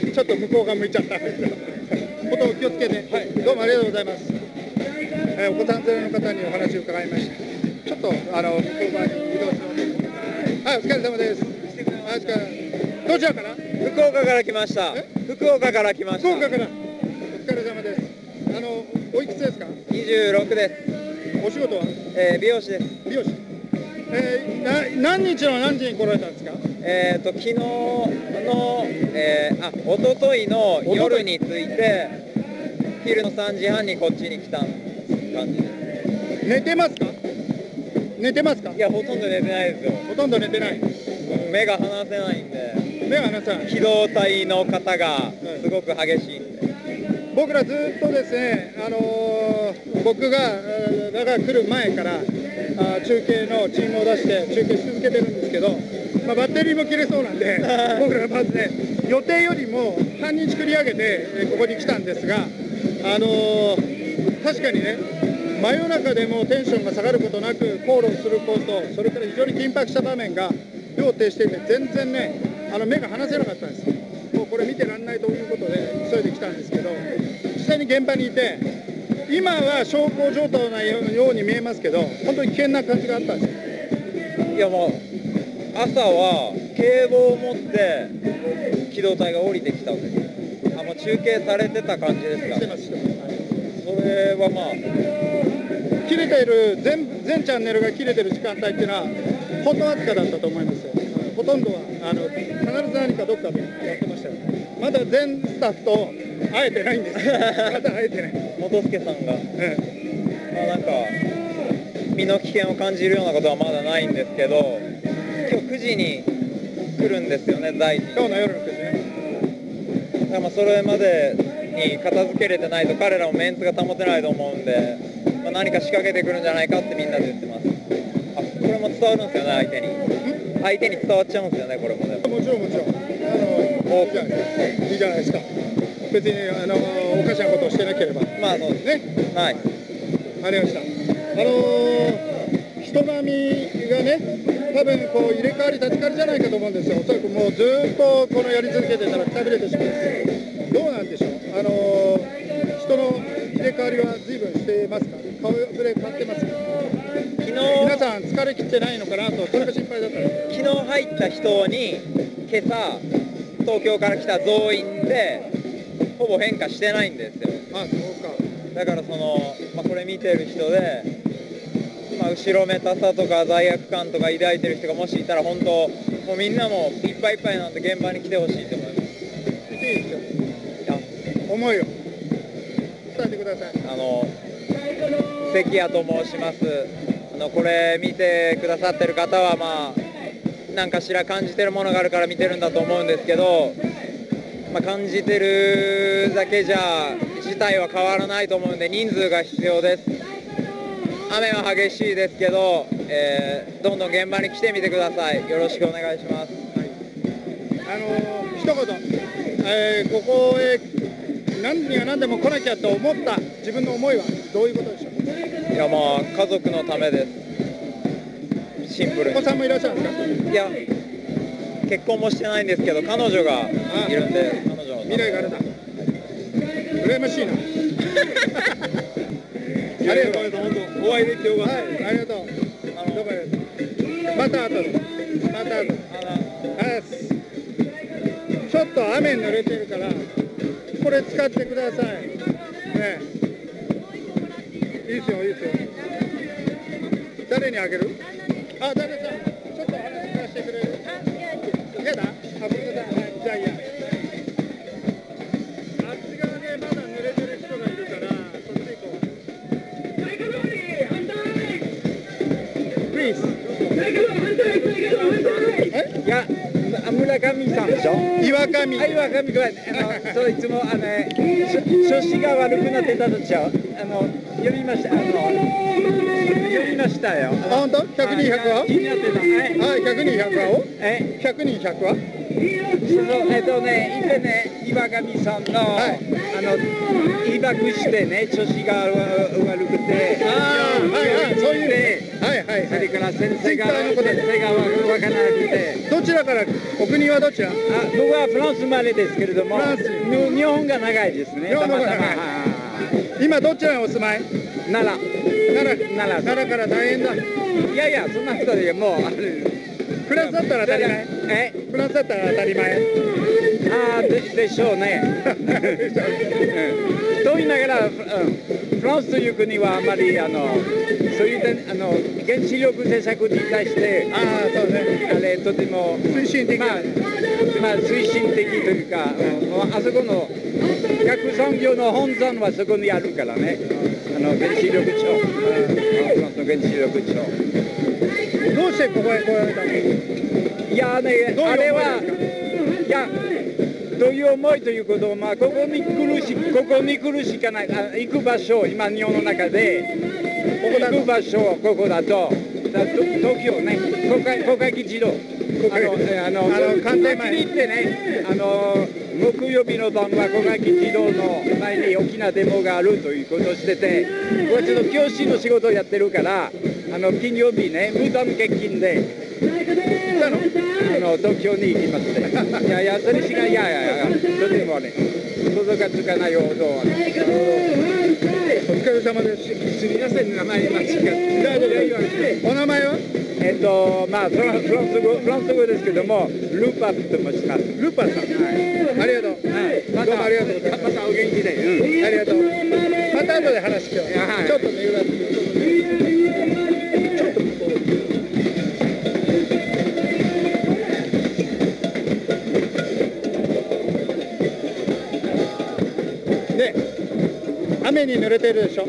ちょっと向こうが向いちゃったんですけど。ことを気をつけて、はい、どうもありがとうございます。えー、お子さん連れの方にお話を伺いました。ちょっとあの向こう側に移動しよう。はい、お疲れ様です。はい、お疲れ。どちらから？ 福岡から来ました。福岡から来ました。 福岡から。お疲れ様です。あのおいくつですか？ にじゅうろくです。 お仕事は？ えー、美容師です。 美容師。えー、な何日の何時に来られたんですか？ えっと昨日の、えー、あ一昨日の夜に着いて昼のさんじはんにこっちに来た感じです。 寝てますか？寝てますか？ いや、ほとんど寝てないですよ。 ほとんど寝てない。 目が離せないんで。 目が離せない。 機動隊の方がすごく激しいんで。 僕らずっとですね、あのー、僕がだから来る前からあ中継のチームを出して中継し続けてるんですけど、まあ、バッテリーも切れそうなんで僕らまずね予定よりも半日繰り上げてここに来たんですが、あのー、確かにね真夜中でもテンションが下がることなくコールをすること、それから非常に緊迫した場面が両手していて全然ねあの目が離せなかったんです。もうこれ見てらんないということで急いで来たんですけど、実際に現場にいて今は小康状態のように見えますけど本当に危険な感じがあったんですよ。 いやもう朝は警棒を持って機動隊が降りてきたんです。あ、もう中継されてた感じですか？ してますしてます。 それはまあ切れている 全, 全チャンネルが切れてる時間帯っていうのは本当わずかだったと思いますよ。ほとんどはあの必ず何かどっかでやってましたよ。まだ全スタッフと会えてないんですまだ会えてない。 元助さんが、 えええ、まあなんか身の危険を感じるようなことはまだないんですけど、今日くじに来るんですよね、大臣。 今日の夜のくじね。 だからまあそれまでに片付けれてないと彼らもメンツが保てないと思うんで、まあ、何か仕掛けてくるんじゃないかってみんなで言ってます。あ、これも伝わるんですよね、相手に。相手に伝わっちゃうんですよね、これもね。 もちろんもちろん。あのいいじゃないいいじゃないですか。別にあのおかしなことをしてなければ。 まあそうですね。 はい。 ありました。あのー、人並みがね、多分こう入れ替わり立ち替わりじゃないかと思うんですよ。おそらくもうずっとこのやり続けてたらくたびれてしまうんです。どうなんでしょう。あのー、人の入れ替わりは随分してますか。顔ぶれ変わってますか。 昨日皆さん疲れ切ってないのかなと、それが心配だったんです。 昨日入った人に今朝東京から来た増員でほぼ変化してないんですよ。 あ、そうか。 だからその、まあ、これ見てる人で、まあ、後ろめたさとか罪悪感とか抱いてる人がもしいたら本当もうみんなもいっぱいいっぱいなんで現場に来てほしいと思います。 いていいですよ。思いを伝えてください。 あの関谷と申します。あのこれ見てくださってる方はまあ何かしら感じてるものがあるから見てるんだと思うんですけど、まあ、感じてるだけじゃ事態は変わらないと思うんで人数が必要です。雨は激しいですけど、えー、どんどん現場に来てみてください。よろしくお願いします。はい、 あの一言、えー、ここへ何には何でも来なきゃと思った自分の思いはどういうことでしょう。 いやまあ家族のためです。シンプルに。 お子さんもいらっしゃるんですか。 いや結婚もしてないんですけど彼女がいるんで、彼女の未来があるな。羨ましいな。ありがとう。 お会いできてよかった。 はい、ありがとう。あのどうもありがとう。また後で。また後で。あちょっと雨に濡れてるからこれ使ってください。ね。いいですよいいですよ。誰にあげる？あ、誰さん、ちょっと話聞かせてくれる？嫌だ？あ、ごめんなさい。はい、じゃあいいや。あっち側でまだ濡れてる人がいるから、そっち行こう。Please。 いや村岩上さんでしょ。 岩上。 あ、岩上君、あの、そういつも、あの、調子が悪くなってたでしょ。あの、読みました。あの、読みましたよ。 あ、本当？百人百話？ 気になってた。 はい、百人百話を？ え、 百人百話？ そう、えっとね、いっぺんね、岩上さんの、はい、あの、被爆してね、調子が悪くて、 ああ、はいはい、そういうね、 はいはい、 それから先生が、先生がわからなくて、 どちらから、お国はどちら？あ、 僕はフランス生まれですけれども、 フランス日本が長いですね、 日本の方が長い。今どちらにお住まい？ 奈良。 奈良、奈良、奈良から大変だ。 いやいや、そんなことでもう、ある。 フランスだったら当たり前。 え、 フランスだったら当たり前。 ああ、で、でしょうね。と言いながら、うん、フランスという国はあまりあのそういう点あの原子力政策に対してああ、そうね。 あれとても推進的、 まあ、まあ推進的というか、うん、あそこの核産業の本山はそこにあるからね。あの原子力庁、フランスの原子力庁。 どうしてここへ来られたの？ いやね、あれはいや。どういう思いということを、まあ、ここに来るし、ここに来るしかない、あ行く場所、今、日本の中で、ここ行く場所、ここだと、だ東京ね、国会、国会議事堂、あの、あの、あの官邸前に行ってね、あの、木曜日の晩は国会議事堂の前に大きなデモがあるということをしてて、僕はちょっと教師の仕事をやってるから、あの、金曜日ね、無断欠勤で、あの東京に行きまして、いやいや、それしか、いやいやいや、とてもね、想像がつかないほど、お疲れ様です。 すみません、名前間違って。 大丈夫。お名前は？ えっと、まあ、フランス語、フランス語ですけども、ルパと申します。 ルパさん。はい。ありがとう。はい。 また、 どうもありがとうございます。 またお元気で。うん。 ありがとう。また後で話聞こう。はい。ちょっとね、裏で。雨に濡れてるでしょ。ち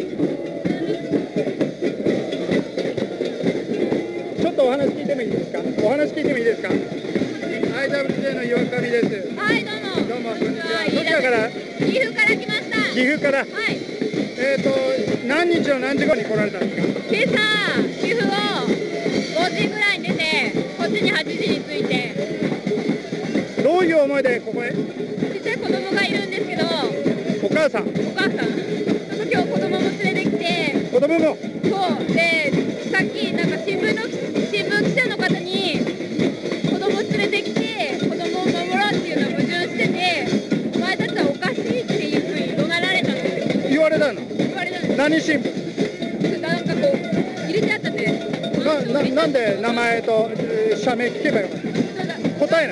ょっとお話聞いてもいいですか。お話聞いてもいいですか。アイダブリュージェー の岩上です。 はい、どうも。 どうも、こんにちは。どちらから？ 岐阜から来ました。 岐阜から。 はい。 えっと、何日の何時頃に来られたんですか。 今朝、岐阜をごじぐらいに出て、こっちにはちじに着いて。 どういう思いでここへ？ ちっちゃい子供がいるんですけど。 お母さん。 お母さん。今日子供も連れてきて、 子供もそうで、さっきなんか新聞の新聞記者の方に子供連れてきて子供を守ろうっていうのを矛盾してて、お前たちはおかしいっていうふうに怒鳴られたんですよ。 言われたの？ 言われたんです。 何新聞？ なんかこう入れてあったんで。 な、な、なんで名前と社名聞けばよかった？答えない。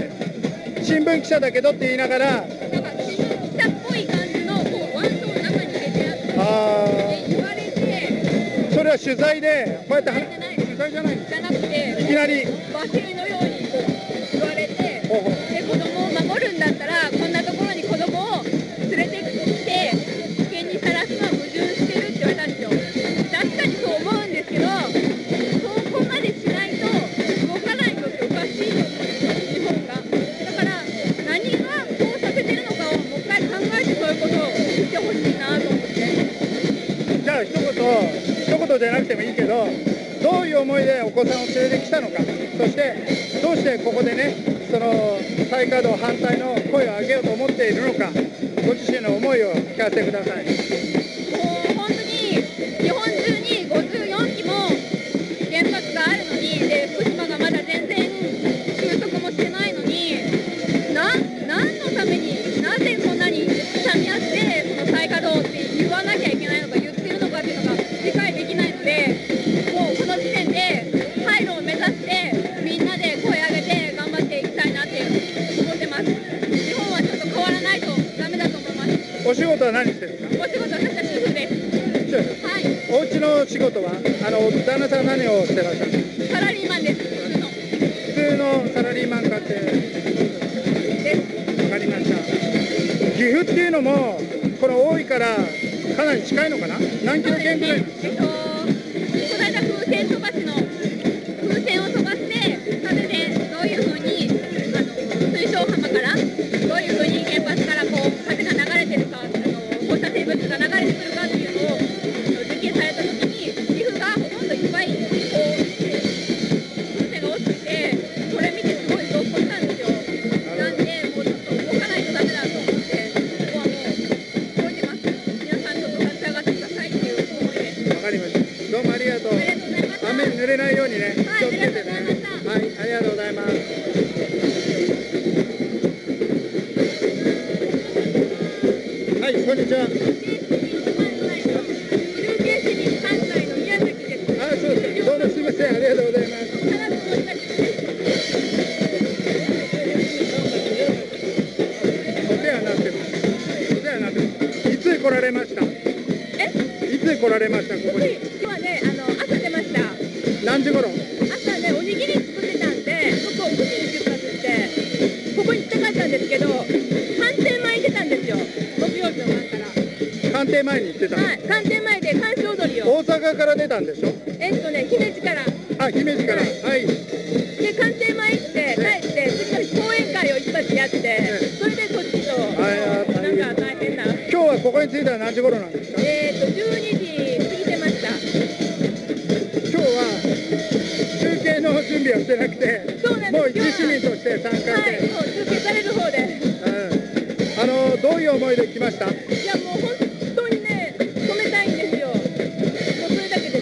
新聞記者だけどって言いながら。 なんか新聞記者っぽい感じのこう腕章の中に入れてあって。 ああ。 言われて。 それは取材でこうやって話。 取材じゃない。じゃなくて。 いきなり。 罵声のようにこう言われて。で子供を守るんだったらこんなところに子供を連れてきて危険にさらすのは矛盾してるって言われたんですよ。確かにそう思うんですけど、そこまでしないと動かないのっておかしいと思うんですよ、日本が。だから何がこうさせてるのかをもう一回考えてそういうことを言ってほしいなと思って。 じゃあ一言一言じゃなくてもいいけど、どういう思いでお子さんを連れてきたのか、そしてどうしてここでね、その再稼働反対の声を上げようと思っているのか、ご自身の思いを聞かせてください。 もう本当に日本中にごじゅうよんきも原発があるのに、で福島がまだ全然収束もしてないのに、な何のために、なぜこんなに痛み合ってその再稼働って言わなきゃいけないのか、言ってるのかっていうのが理解できないので、もうこの時点で廃炉を目指してみんなで声上げて頑張っていきたいなって思ってます。日本はちょっと変わらないとダメだと思います。 お仕事は何してるんですか？ お仕事は私は主婦です。はい。 お家の仕事は、あの旦那さん何をしてらっしゃるんですか？ サラリーマンです。普通の。 普通のサラリーマンかって。 です。 わかりました。岐阜っていうのもこの多いからかなり近いのかな？何キロ圏ぐらい？ えっとこの間風船飛ばしの風船を飛ばして風でどういうふうにあの水濡れないようにね、 はい、 気をつけてね。 ありがとうございました。 はい、ありがとうございます。はい、こんにちは。 中継市民関西の宮崎です。 あ、そうです。どうもすみません。ありがとうございます。 原と申します。 お世話になってます。お世話になってます。いつ来られました？ え？ いつ来られました？ここに。 今日はね、あの朝出ました。 何時頃？ 朝ね、おにぎり作ってたんで、ここくじに出発して、ここに来たかったんですけど、官邸前に出たんですよ。木曜日の晩から。 官邸前に行ってたの。 はい、官邸前で鑑賞踊りを。 大阪から出たんでしょ？ えっとね、姫路から。 あ、姫路から。 ははいい。 で、官邸前行って、帰って、次の日講演会を一発やって、それでこっちと、 はいはいなんか大変な。 今日はここに着いたら何時頃なんですか？ えっと、じゅうにじ過ぎてました。 今日は中継の準備をしてなくて、 そうなんです。 もう一市民として参加して、 はい、もう中継される方で。 うん、あのどういう思いで来ました？ いや、もう本当にね、止めたいんですよ。もうそれだけです。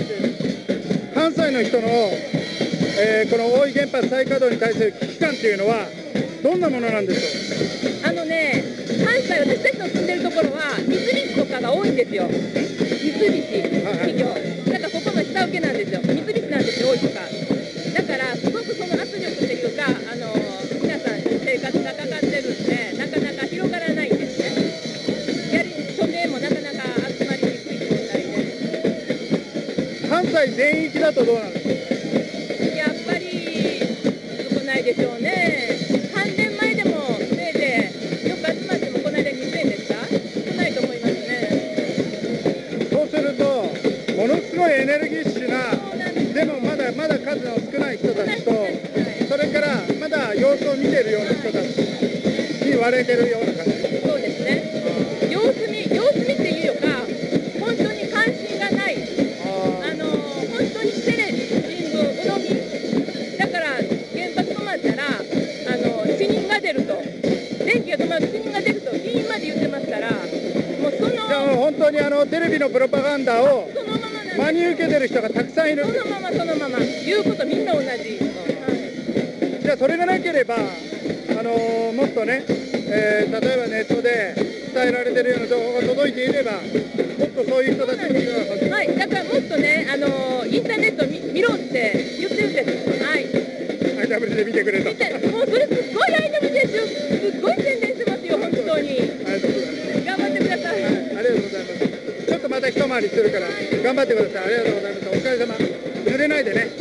関西の人の、えーこの大井原発再稼働に対する危機感っていうのはどんなものなんでしょう？ あのね、関西、私たちの住んでるところは、三菱とかが多いんですよ。三菱企業。だからここの下請けなんですよ。三菱なんですよ、多いとか。だから、すごくその圧力っていうか、あの皆さん生活がかかってるんで、なかなか広がらないんですね。やり、署名もなかなか集まりにくい状態で。 関西全域だとどうなんですか？ やっぱり少ないでしょうね。さんねんまえでもせいでよく集まってもこの間にせんですか？少ないと思いますね。 そうするとものすごいエネルギッシュな、 そうなんです。 でもまだまだ数の少ない人たちと、 はいそれからまだ様子を見てるような人たちに割れてるような感じ。 そうですね。様子見、様子見っていうよか、本当に関心がない。あの本当にテレビ、新聞、うのみ。だから原発止まったら、あの死人が出ると、電気が止まると死人が出ると議員まで言ってますから、もうそのじゃあもう本当にあのテレビのプロパガンダをそのままなんです。 真に受けてる人がたくさんいる。 そのままそのまま言うことみんな同じ。はいじゃあそれがなければ、あのーもっとね、えー例えばネットで伝えられてるような情報が届いていれば、もっとそういう人たちの気が発はい、だからもっとね、あのインターネット見見ろって言ってるんです。はい。 アイダブリュー で見てくれと。 見て、もうそれすっごいアイドルですよ。すっごい宣伝してますよ、本当に。 ありがとうございます。 頑張ってください。 ありがとうございます。ちょっとまた一回りするから頑張ってください。ありがとうございます。お疲れ様。濡れないでね。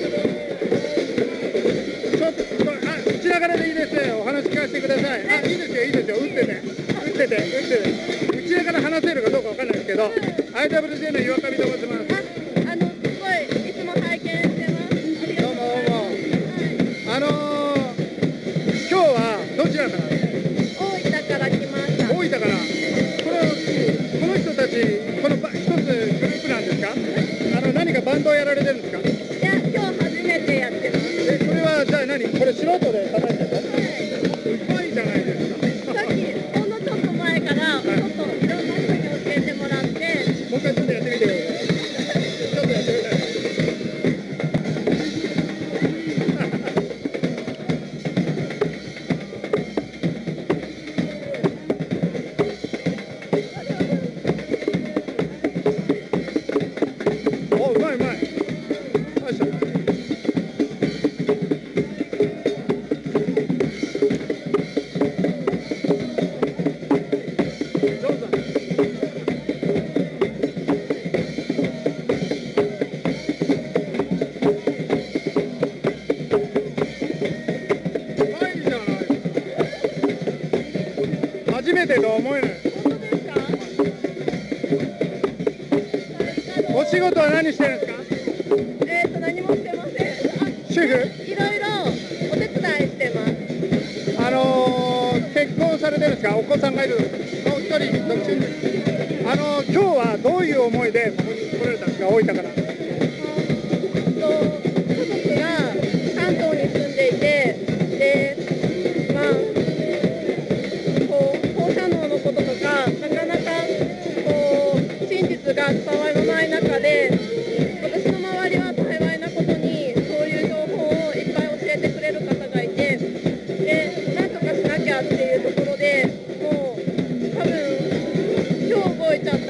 ちょっとあ打ちながらでいいですよ。お話聞かせてください。あいいですよいいですよ。打ってね。打ってて打ってて。打ちながら話せるかどうかわかんないですけど、アイダブリュージェー の岩上と申します。 あ、あのすごいいつも拝見してます。ありがとうどうもどうも。 ございます。 あのー、今日はどちらから？ 大分から来ました。 大分から。このこの人たちこのば一つグループなんですか？あの何かバンドをやられてるんですか？ いや、今日初めてやってます。 えこれはじゃあ何？これ素人で叩いてるの？うまいじゃないですか。 さっきほんのちょっと前からちょっといろんな人に教えてもらって。 もう一回ちょっとやってみてください。ちょっとやってください。おうまいうまい。よいしょ。上手だ。はいじゃない。初めてとは思えない。 本当ですか？ お仕事は何してるんですか？ えーと何もしてません。あ、 主婦？ いろいろお手伝いしてます。 あのー、結婚されてるんですか？お子さんがいる？お一人独身です。あのー、今日はどういう思いでここに来られたんですか？大分から。 と家族が関東に住んでいて、で、まあ、こう放射能のこととかなかなかこう真実が伝わらない中で、私の周りは幸いなこと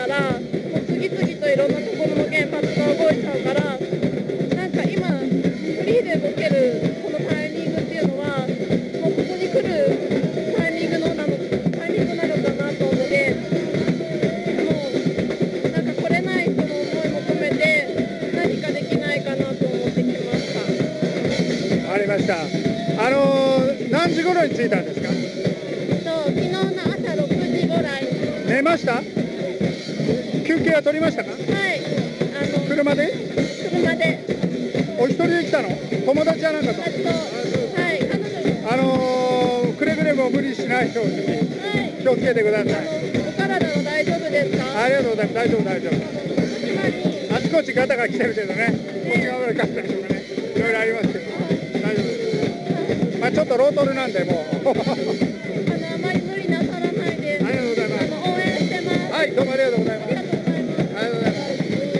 ら、もう次々といろんなところの原発が動いちゃうから、なんか今、フリーで動けるこのタイミングっていうのは、もうここに来るタイミングのなのタイミングなのかなと思って、もうなんか来れない人の思いも込めて、何かできないかなと思ってきました。 ありました。あのー、何時頃に着いたんですか？ そう、昨日の朝ろくじぐらい。 寝ました？休憩は取りましたか？ はい。あの車で？ 車で。 お一人で来たの？友達やなんかと？ あと、はい、彼女。 あのー、くれぐれも無理しないように、はい、気をつけてください。 お体は大丈夫ですか？ ありがとうございます。大丈夫大丈夫。あちこちガタが来てるけどね。こっち側からガタとかね、いろいろありますけど、大丈夫です。まあちょっとロートルなんでもう。 あのあまり無理なさらないで。 ありがとうございます。 あの応援してます。 はい、どうもありがとうございます。 ありがとうございます。 ありがとうございます。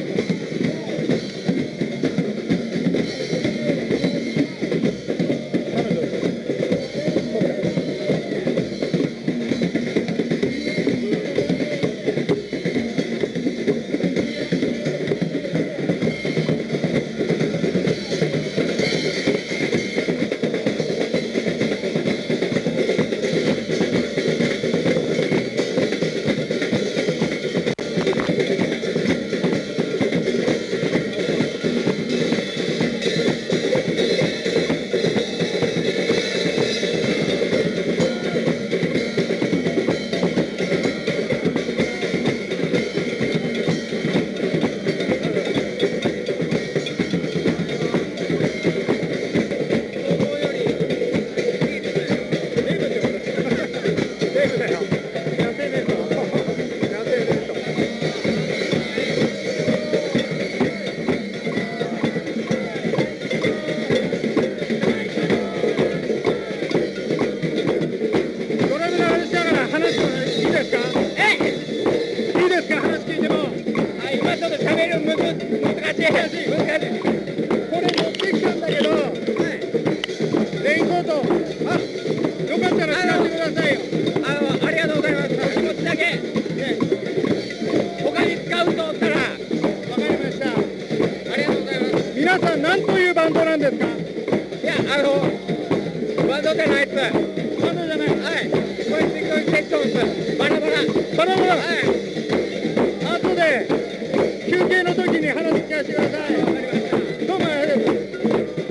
皆さん何というバンドなんですか？いや、あのバンドじゃないです。バンドじゃない。はい。コインティクセクションズ。バラバラ。バラバラ。はい。後で休憩の時に話聞かせてください。わかりました。どうもありがとうございます。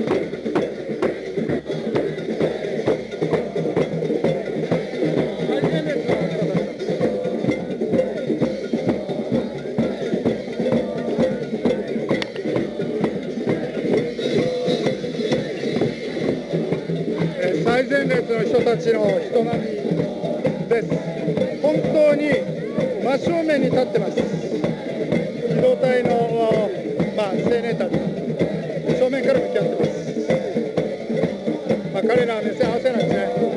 最前列の人たちの人波です。本当に真正面に立ってます。機動隊の、まあ、青年たち正面から向き合ってます。まあ、彼らは目線合わせないですね。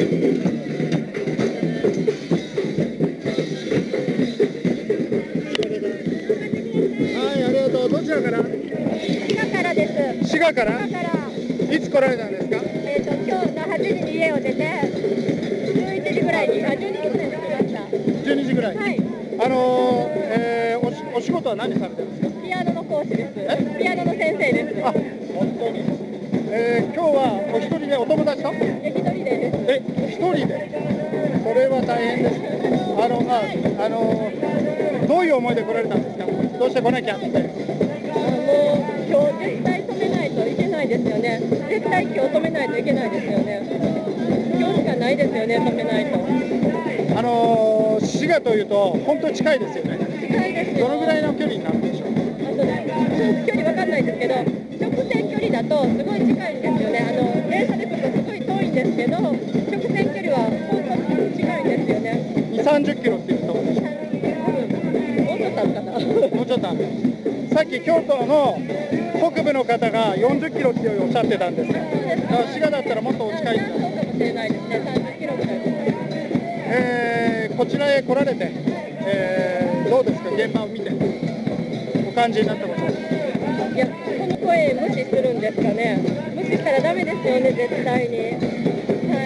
はい、ありがとう。どちらから？ 滋賀からです。 滋賀から？ 滋賀から、 いつ来られたんですか？ えっと今日のはちじに家を出て、じゅういちじぐらいに、あ、じゅうにじぐらいに着きました。 じゅうにじぐらい。 はい。 あのー、えー、おしお仕事は何されてるんですか？ ピアノの講師です。ピアノの先生です。 あ、本当に。えー、今日はお一人でお友達と？ え、一人です。 え、一人で？それは大変ですね。あの、あ、あのー、どういう思いで来られたんですか？どうして来なきゃって。 もう今日絶対止めないといけないですよね。絶対今日止めないといけないですよね。今日しかないですよね、止めないと。 あのー、滋賀というと本当に近いですよね。 近いですよ。 どのぐらいの距離になるんでしょう？ あとね、距離わかんないですけど、直線距離だとすごい近いんですよね。あの電車で来るとすごい遠いんですけど、直線距離は本当に近いんですよね。 に、さんじゅっキロっていうところでしょ？ もうちょっとあるかな。 もうちょっとある。さっき京都の北部の方がよんじゅっキロっておっしゃってたんですよ。だから滋賀だったらもっとお近いんだ。 そうかもしれないですね。さんじゅっキロぐらいです。 えー、こちらへ来られて、えー、どうですか、現場を見てお感じになったこと。 いや、この声無視するんですかね。無視したらダメですよね、絶対に。はい、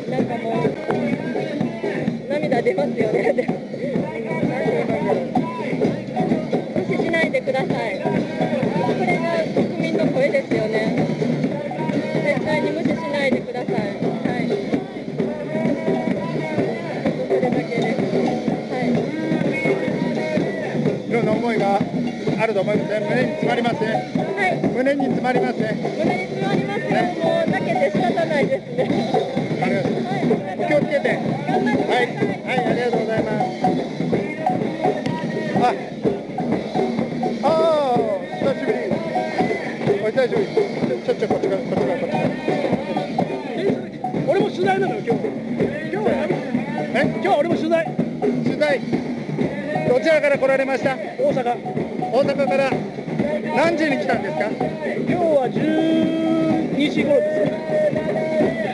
なんかもう涙出ますよね。で、なんて言うんだろう。無視しないでください。これが国民の声ですよね。絶対に無視しないでください。はい。それだけです。はい。 いろんな思いがあると思いますね。胸に詰まりますね。 はい。 胸に詰まりますね。 胸に詰まりますよ。もう泣けて仕方ないですね。 ありがとうございます。 はい。 お気をつけて。 頑張ってください。 はい、はい、ありがとうございます。あ、ああ、久しぶり。お久しぶり。ちょちょこっちがこっちがこっちが。 俺も取材なのよ今日。今日はえ？ 今日は俺も取材。 取材。どちらから来られました？ 大阪。 大阪から何時に来たんですか？ 今日はじゅうにじ頃です。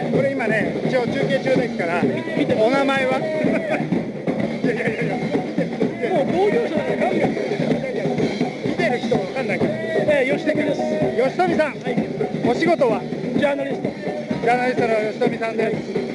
これ今ね、一応中継中ですから。 見て。 お名前は？いやいやいやいや。 もう同業者だからガンガン。 見てる人わかんないから。 えー、吉富です。 吉富さん。 はい。 お仕事は？ ジャーナリスト。 ジャーナリストの吉富さんです。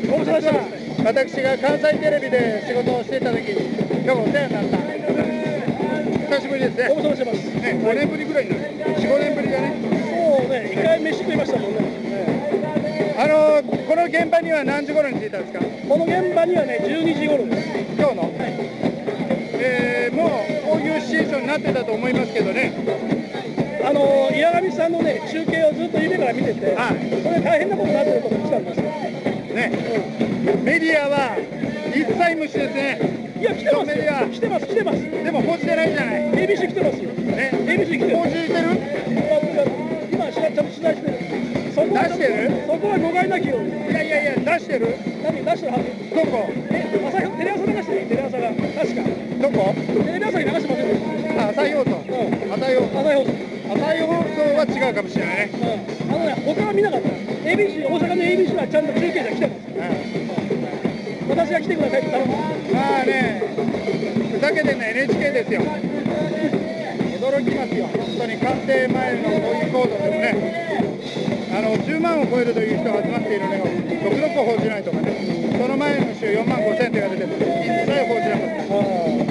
ご無沙汰してます。 私が関西テレビで仕事をしていた時に今日もお世話になった久しぶりですね。 ご無沙汰してます。 ね、ごねんぶりぐらいになる。よん、ごねんぶりだね。 そうね、一回飯食いましたもんね。 あのこの現場には何時頃に着いたんですか？ この現場にはね、じゅうにじ頃です。 今日の、はい、えー、もうこういうシチュエーションになってたと思いますけどね。 あの岩上さんのね中継をずっと夢から見てて、はい、それ大変なことになってると思ってたんですよ。 ね、うん、メディアは一切無視ですね。 いや来てますよ。来てます来てます。 でも報じてないじゃない。 エービーシー 来てますよ。ね、エービーシー 来てる。 報じてる？ 今ちゃんと取材してる。そこは出してる？ そこは誤解なきように。 いやいやいや出してる？ 何出してるはず。 どこ？ え、朝日テレ朝流してる。テレ朝が確か。 どこ？ テレビ朝日流してませんでした。 あ、朝日放送。うん、朝日放送。 朝日放送。 朝日放送は違うかもしれないね。 うん、あのね、他は見なかった。エービーシー、大阪の エービーシー はちゃんと中継で来てます。うん、私が来てくださいって頼む。 まあね、ふざけてんの エヌエイチケー ですよ。驚きますよ。本当に官邸前の抗議行動でもね、あのじゅうまんを超えるという人が集まっているのを続々報じないとかね、その前の週よんまんごせん手が出てる、一切報じなかった。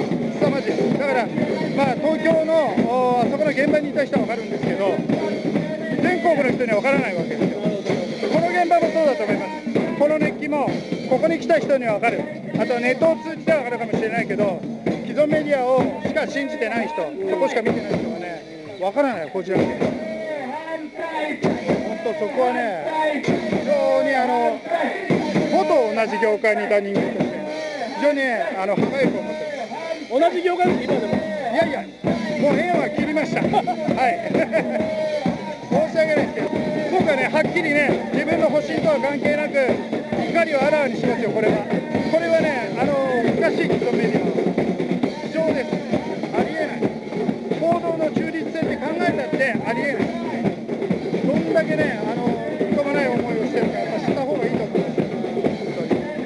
凄まじい。だから、まあ、東京のあそこの現場にいた人は分かるんですけど、全国の人には分からないわけですよ。この現場もそうだと思います。この熱気もここに来た人には分かる。あとネットを通じては分かるかもしれないけど、既存メディアをしか信じてない人、そこしか見てない人はね、分からないよ、こちらに。本当そこはね、非常にあの元同じ業界にいた人間として非常にね、あの破壊力を持ってる。 同じ業界です今でも。 いやいや、もう縁は切りました。はい。申し訳ないですけど、僕はね、はっきりね、自分の保身とは関係なく、怒りをあらわにしますよ、これは。これはね、あの、難しい既存メディアの異常です。ありえない。報道の中立性って考えたってありえない。どんだけね、あの、みっともない思いをしてるか、やっぱ知った方がいいと思うんですよ。本当に。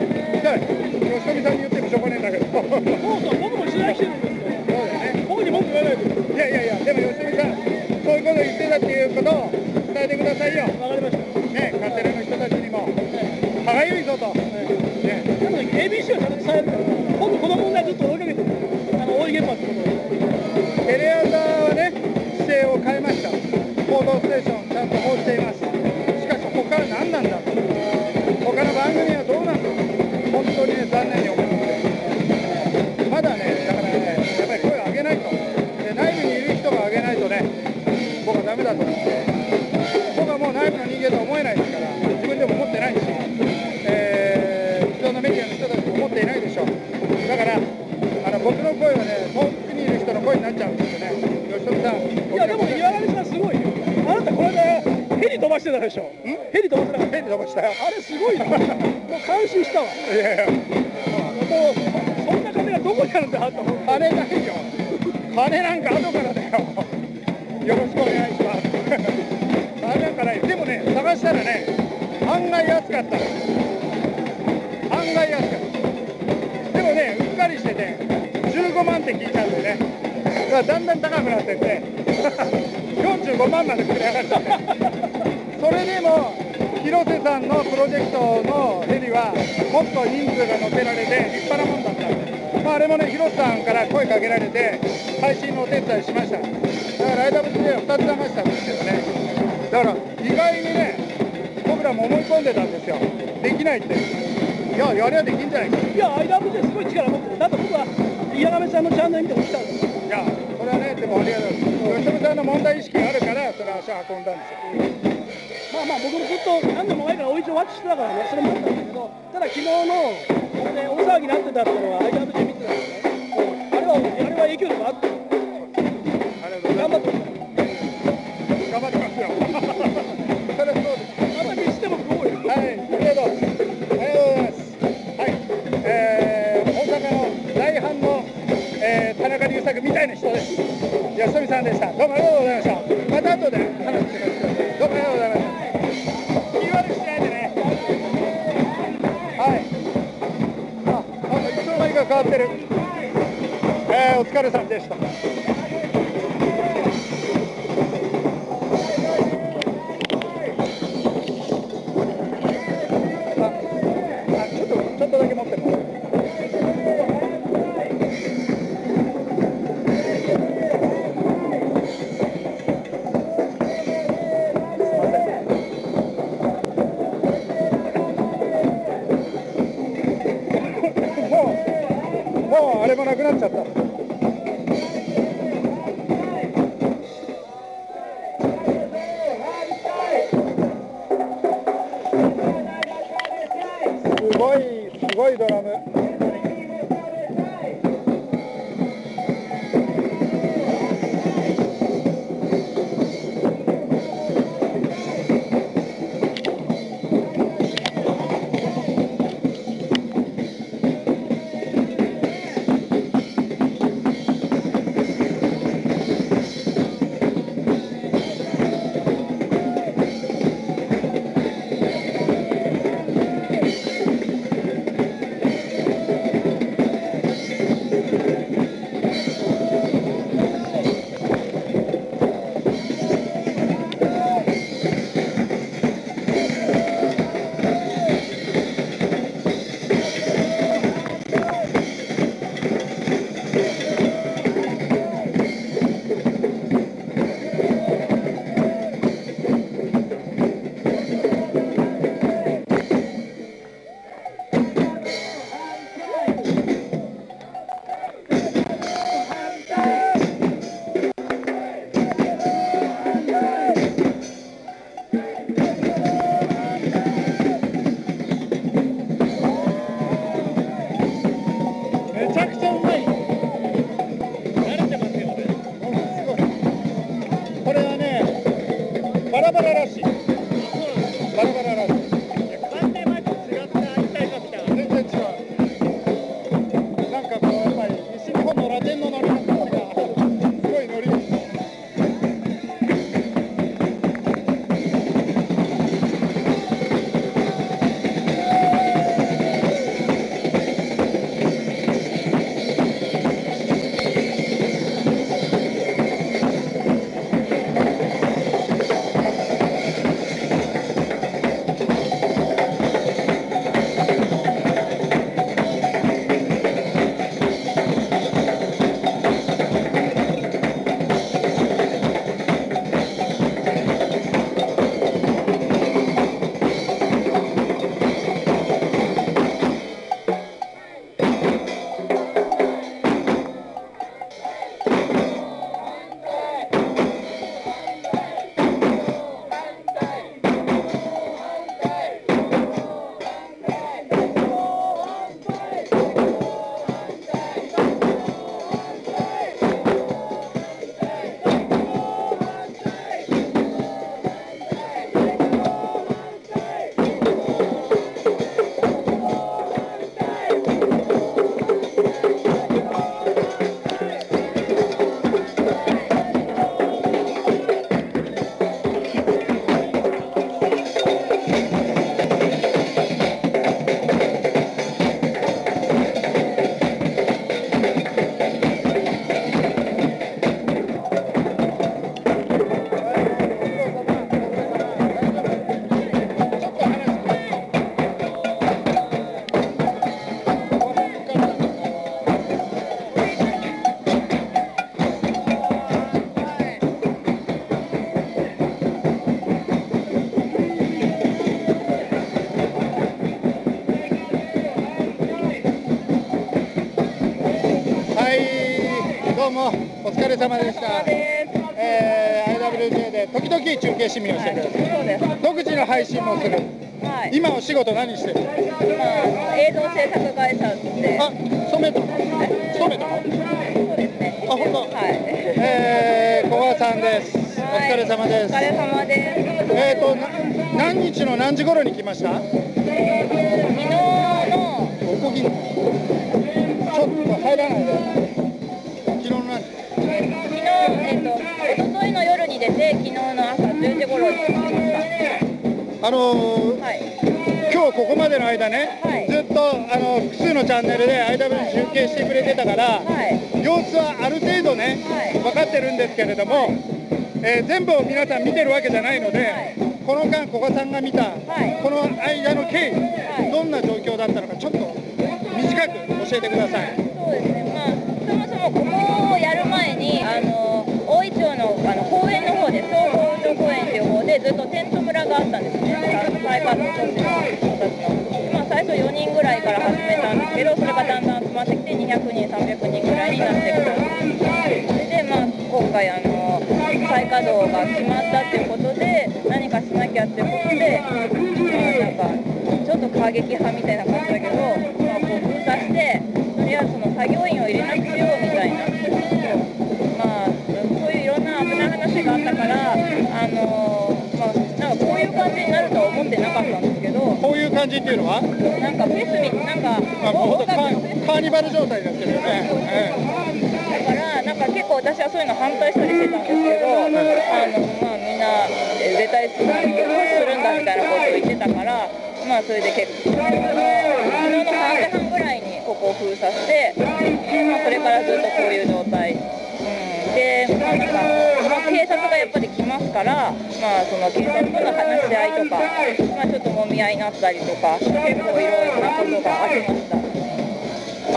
みさんに言ってもしょうがないんだけど。そうそう、僕も取材してるんですよ。そうだよね。僕に文句言わないで。いやいやいや、でも吉見さん、そういうこと言ってたっていうことを伝えてくださいよ。わかりました。ね、カステラの人たちにも。歯がゆいぞと。ね。でも エービーシー はちゃんと伝えるから、僕この問題ずっと追いかけてる。あの大井原発のことを。テレ朝はね、姿勢を変えました。報道ステーションちゃんと報じています。しかし他は何なんだと。他の番組はどうなんだと。本当にね、残念に思います。まだね、だからね、やっぱり声を上げないと。で、内部にいる人が上げないとね、僕はダメだと思って。僕はもう内部の人間とは思えないですから、自分でも思ってないし、えー、既存のメディアの人たちも思っていないでしょう。だから、あの僕の声はね、遠くにいる人の声になっちゃうんですよね。吉富さん。いや、でも岩上さんすごいよ。あなたこれでヘリ飛ばしてたでしょ。ヘリ飛ばしてた。ヘリ飛ばしたよ。あれすごいな。もう感心したわ。いやいや。もうそんな金がどこにあるんだあんた。金ないよ。金なんか後からだよ。よろしくお願いします。金なんかない。でもね、探したらね、案外安かった。案外安かった。でもね、うっかりしてて、じゅうごまんって聞いちゃうんでね。だからだんだん高くなってって、よんじゅうごまんまで膨れ上がっちゃって。それでも、広瀬さんのプロジェクトのヘリは、もっと人数が乗せられて、立派なもんだったんで。まあ、あれもね、広瀬さんから声かけられて、配信のお手伝いしました。だから アイダブリュージェー はふたつ流したんですけどね。だから、意外にね、僕らも思い込んでたんですよ。できないって。いや、やりゃできんじゃないか。いや、アイダブリュージェー すごい力持ってる。だって僕は、岩上さんのチャンネル見ても来たんですよ。いや、それはね、でもありがとうございます。吉富さんの問題意識があるから、それは足を運んだんですよ。まあまあ、僕もずっと何年も前からお一応ワッチしてたからね、それもあったんだけど、ただ昨日の、ね、大騒ぎになってたっていうのは、アイダブリュージェー 見てたんですね。あれは、あれは影響力あって。頑張ってます。頑張ってますよ。それはそうです。また見しても食おうよ。はい、ありがとう。ありがとうございます。はい、えー、大阪の大半の、えー、田中龍作みたいな人です。吉富さんでした。どうもありがとうございました。また後で話してください。どうもありがとうございました。気悪くしないでね。はい。あ、なんかいつの間にか変わってる。えー、お疲れさんでした。ちょっとだけ持ってる。もう、もうあれもなくなっちゃった。すごい、すごいドラム。 うもお疲れ様でした。えー、アイダブリュージェー で時々中継市民をしてくれる、 そうです。 独自の配信もする。 はい。 今お仕事何してる？ まあ、映像制作会社で。 あ、勤めたの？勤めたの？ そうですね。 あ、本当。 はい。 えー、小川さんです。お疲れ様です。 お疲れ様です。 えーと、な何日の何時頃に来ました？ えーと、昨日の。 おこぎ。ちょっと入らないで。昨日の何時？ 昨日、えーと、一昨日の夜に出て、昨日の朝じゅうじ頃に来ました。 あのーはい。 今日ここまでの間ね、 はい、 ずっとあの複数のチャンネルで アイダブリュー 中継してくれてたから、 はい、 様子はある程度ね、はい、分かってるんですけれども、えー、全部を皆さん見てるわけじゃないので、はい、この間、古賀さんが見た、はい、この間の経緯、はい、どんな状況だったのか、ちょっと短く教えてください。 そうですね、まあ、そもそもここをやる前に、あの大井町のあの公園の方で、総合運動公園という方で、ずっとテント村があったんですね、再活動措置の人たちの。まあ、最初よにんぐらいから始めたんですけど、それがだんだん集まってきて、にひゃくにん、さんびゃくにんぐらいになってきた。それで、まあ、今回あの、再稼働が決まったということで、何かしなきゃということで、まあ、なんか、ちょっと過激派みたいな感じだけど、まあ、こう封鎖して、とりあえずその作業員を入れなくしようみたいな。まあ、そういういろんな危ない話があったから、あのまあ、なんかこういう感じになるとは思ってなかったんですけど、 こういう感じっていうのはなんかフェスみたいな、なんか、 あ、もう本当カーニバル状態になってるよね。ええ、だから、なんか結構私はそういうの反対したりしてたんですけど、あのまあ、みんな絶対するんだみたいなことを言ってたから、まあ、それで結構、昨日のさんじはんぐらいにここを封鎖して、まあ、それからずっとこういう状態。で、まあ、なんか、まあ、警察がやっぱり来ますから、まあ、その警察との話し合いとか、まあ、ちょっともみ合いになったりとか、結構いろいろなことがありました。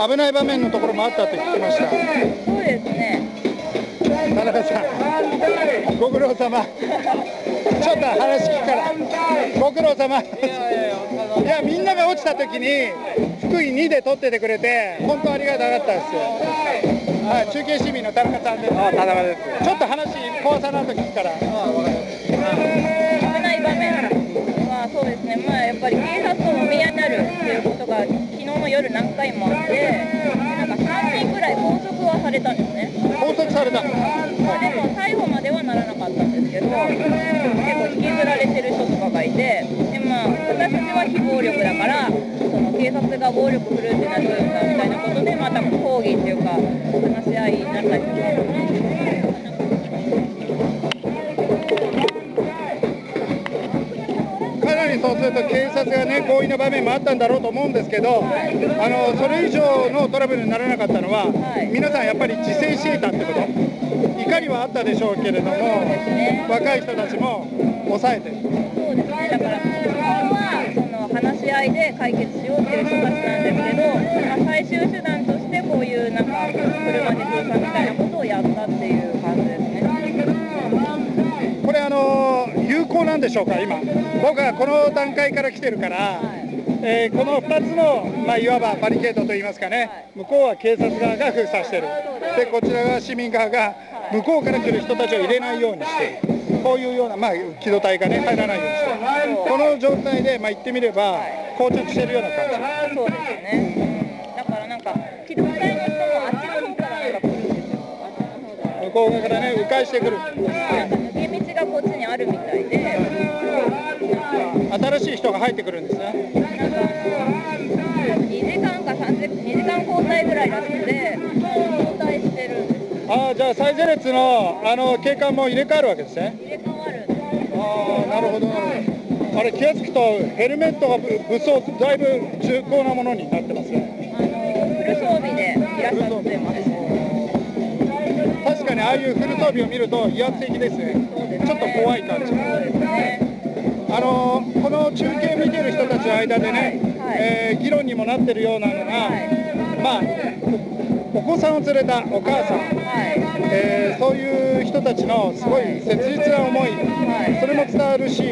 危ない場面のところもあったと聞きました。 そうですね。 田中さん、ご苦労様。ちょっと話聞くから。ご苦労様。いや、みんなが落ちた時に福井にで撮っててくれて、本当ありがたかったですよ。はい、中継市民の田中さんです。あ、田中です。ちょっと話、怖さの後聞くから。あ、わかりました。 危ない場面は、そうですね、まあ、やっぱり警察ともみ合いになるっていうことが、昨日の夜何回もあって、なんかさんにんぐらい拘束はされたんですね。 拘束された。 まあ、でも逮捕まではならなかったんですけど、結構引きずられてる人とかがいて、で、まあ、私たちは非暴力だから、その警察が暴力振るうっていうのはどういうんだみたいなことで、また抗議っていうか、話し合いになったりとか。 かなりそうすると警察がね、合意の場面もあったんだろうと思うんですけど、あのそれ以上のトラブルにならなかったのは、はい、皆さんやっぱり自制していたってこと、怒りはあったでしょうけれども、ね、若い人たちも抑えてる。 そうですね、だから本はその話し合いで解決しようっていう人たちなんですけど、まあ、最終手段としてこういうなんか車で封鎖みたいなことをやったっていう感じですね。 これあの有効なんでしょうか、今僕はこの段階から来てるから、はい、えー、このふたつの、まあ、いわばバリケードといいますかね、はい、向こうは警察側が封鎖してる、でこちらが市民側が向こうから来る人たちを入れないようにしている、こういうような、まあ、機動隊が、ね、入らないようにしている、この状態で、まあ、言ってみれば、はい、膠着しているような感じ。 そうですね、だからなんか機動隊の人もあっちの方からなんか来るんですよ、 向こう側からね、迂回してくる。 抜け道がこっちにあるみたいで、 新しい人が入ってくるんですね。 なんかあのにじかんかさんじにじかん交代ぐらいらしくて、交代してるんです。 ああ、じゃあ最前列のあの警官も入れ替わるわけですね。 入れ替わるんです。 ああ、なるほどなるほど。あれ気が付くとヘルメットが武装だいぶ重厚なものになってますね。 あのフル装備でいらっしゃってます。 確かにああいうフル装備を見ると威圧的ですね。ちょっと怖い感じ。そうですね。あのこの中継見てる人たちの間でね、はいはい、えー、議論にもなってるようなのが、はい、まあお子さんを連れたお母さん、はい、えー、そういう人たちのすごい切実な思い、はい、それも伝わるし、はい、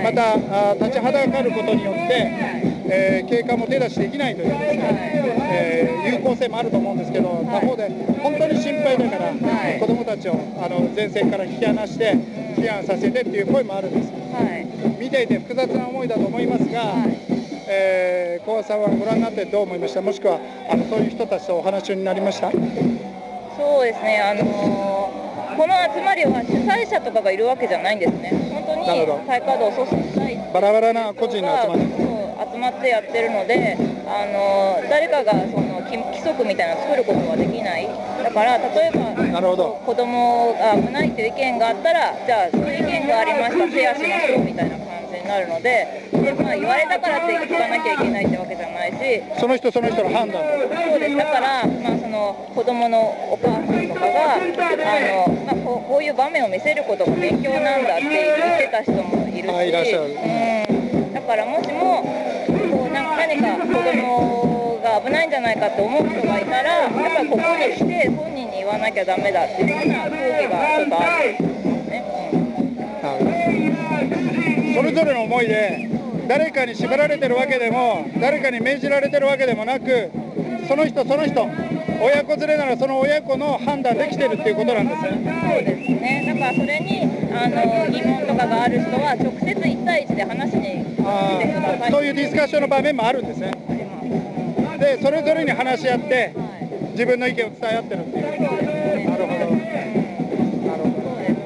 またあ立ちはだかることによって、はい、えー、警官も手出しできないというですね、はい、えー、有効性もあると思うんですけど、他方で本当に心配らいだから、 はい子どもたちをあの前線から引き離して避難させてっていう声もあるんです。 はい見ていて複雑な思いだと思いますが、 はいえー、小川さんはご覧になってどう思いました？もしくはあのそういう人たちとお話になりました？ そうですね、あのーこの集まりは主催者とかがいるわけじゃないんですね。本当になるほど再稼働を阻止したいバラバラな個人の集まり。 そう集まってやってるので、あのー誰かがその規規則みたいなのを作ることはできない。だから例えばなるほど。 子供が危ないという意見があったら、じゃあそういう意見がありました、シェアしましょうみたいな感じになるので、でまあ、言われたからって聞かなきゃいけないってわけじゃないし、 その人その人の判断。 そうです。だから、まあ、その子供のお母さんとかが、あのまあ、こうこういう場面を見せることが勉強なんだって言ってた人もいるし、 あいらっしゃるうん、だからもしもこうなんか何か子供が危ないんじゃないかって思う人がいたら、やっぱりここに来て本人に言わなきゃダメだっていうような空気がちょっとあるんですね。うん、 それぞれの思いで誰かに縛られてるわけでも誰かに命じられてるわけでもなく、その人その人親子連れならその親子の判断できてるっていうことなんですね。 そうですね。だからそれにあの疑問とかがある人は直接いち対いちで話しに来てください。 そういうディスカッションの場面もあるんですね。でそれぞれに話し合って自分の意見を伝え合ってるっていう。なるほど。なるほ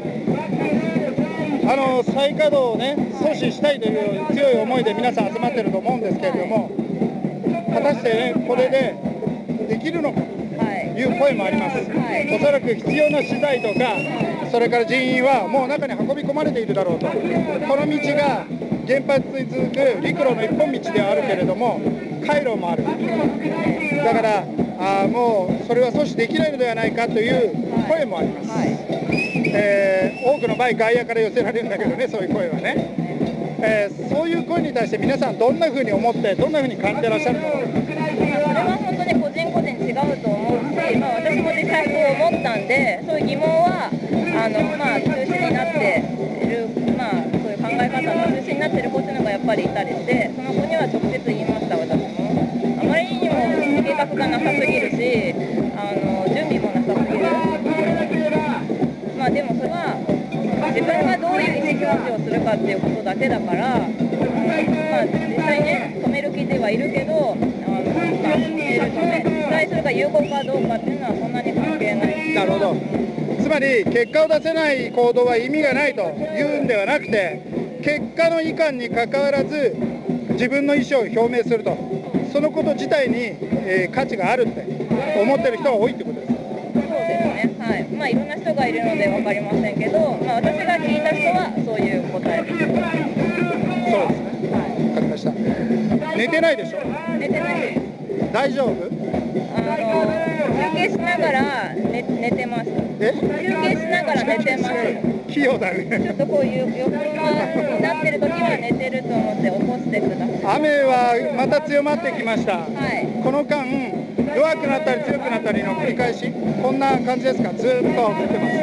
ど。あの再稼働をね阻止したいという強い思いで皆さん集まってると思うんですけれども、果たしてねこれでできるのかという声もあります。おそらく必要な資材とかそれから人員はもう中に運び込まれているだろうと。この道が原発に続く陸路の一本道ではあるけれども回路もある。だからあもうそれは阻止できないのではないかという声もあります。えー、多くの場合外野から寄せられるんだけどね、そういう声はね、えー、そういう声に対して皆さんどんなふうに思ってどんなふうに感じてらっしゃるのか。 それは本当に個人個人違うと思うし、まあ、私も実際そう思ったんで、そういう疑問はあの、まあ、中心になっている、まあ、そういう考え方の中心になっている子っていうのがやっぱりいたりして、その子には直接言いました、私も。あまりにも計画がなさすぎるし、あの準備もなさすぎる。まあ、でもそれは自分がどういう意思表示をするかっていうことだけだから、まあ、実際ね止める記事はいるけど、あの、まあ、止める止め実際それが有効かどうかっていうのはそんなに関係ない。 なるほど。つまり結果を出せない行動は意味がないというんではなくて、結果のいかんにかかわらず自分の意思を表明すると、そのこと自体に、えー、価値があるって思ってる人が多いってことです。 そうですね。はい。まあいろんな人がいるので分かりませんけど、まあ私が聞いた人はそういう答えです。そうですね。 はい。わかりました。寝てないでしょ？ 寝てないです。 大丈夫？ あの休憩しながら寝寝てます。 え？ 休憩しながら寝てます。 器用だね。 ちょっとこういう横になってる時は寝てると思って起こしてください。 雨はまた強まってきました。 はい。 この間弱くなったり強くなったりの繰り返し、こんな感じですか？ずーっと降ってます。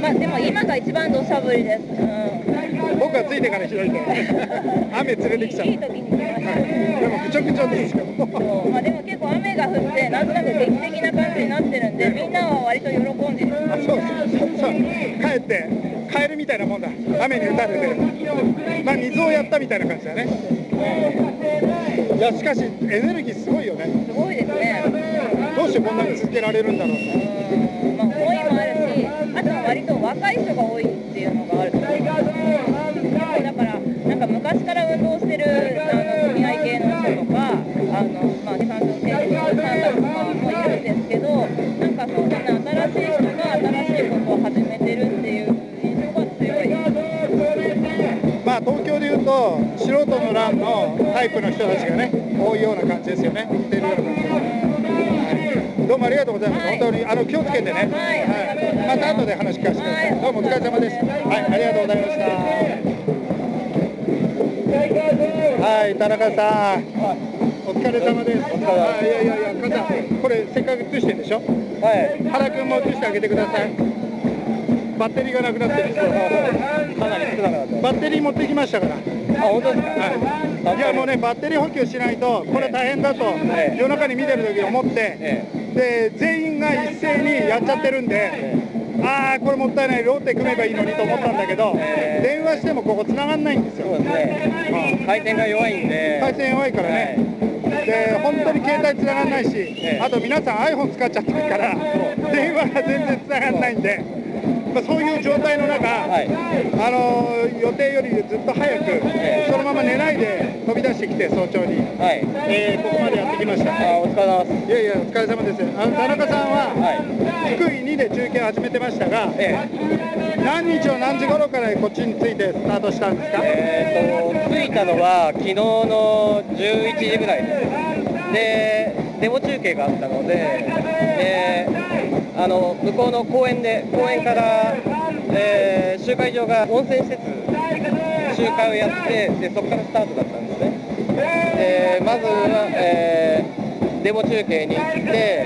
まあでも今が一番土砂降りです。うん、 僕がついてからひどいと雨連れてきちゃう。 いい時に来ました。 でもぐちょぐちょですよ。 そうまあでも結構雨が降ってなんとなく劇的な感じになってるんで、みんなは割と喜んでる。 あ、そうそうそう。帰ってカエルみたいなもんだ。雨に打たれてる。まあ水をやったみたいな感じだね。いやしかしエネルギーすごいよね。 すごいですね。 どうしてこんなに続けられるんだろう。 うん、まあ思いもあるし、あとは割と若い人が多いっていうのがあると思います。だからなんか昔から運動してるあの組合系の人とか、あのまあ三種選手の参加とかもいるんですけど、なんかそういう新しい人が新しいことを始めてるっていう印象が強い。 まあ東京でいうと素人のランのタイプの人たちがね多いような感じですよね。似てるような感じ。はい、どうもありがとうございます。はい、本当にあの気をつけてね。はいはい、また後で話聞かせてください。どうもお疲れ様です。はい、ありがとうございました。はい、田中さん、お疲れ様です。はい、いやいやいや、肩、これせっかく映してるでしょ。はい。原君も映してあげてください。バッテリーがなくなってる。かなり少なくなって。バッテリー持ってきましたから。あ、本当ですか。はい。いやもうね、バッテリー補給しないとこれ大変だと夜中に見てる時思って。 で全員が一斉にやっちゃってるんで、ああこれもったいない、ローテ組めばいいのにと思ったんだけど、電話してもここ繋がんないんですよ。 そうですね、回線が弱いんで、 回線弱いからね、で本当に携帯繋がんないし、あと皆さん iPhone 使っちゃってるから電話が全然繋がんないんで、まあ、そういう状態の中、はい、あの予定よりずっと早く、えー、そのまま寝ないで飛び出してきて早朝に、はい、えー、ここまでやってきました。 あ、お疲れ様です。 いやいやお疲れ様です。あの田中さんは、はい、福井にで中継始めてましたが、えー、何日の何時頃からこっちに着いてスタートしたんですか？ えーと着いたのは昨日のじゅういちじぐらいです。でデモ中継があったので、であの向こうの公園で公園から、えー、集会場が温泉施設集会をやって、でそこからスタートだったんですね。でまずは、えー、デモ中継に行って、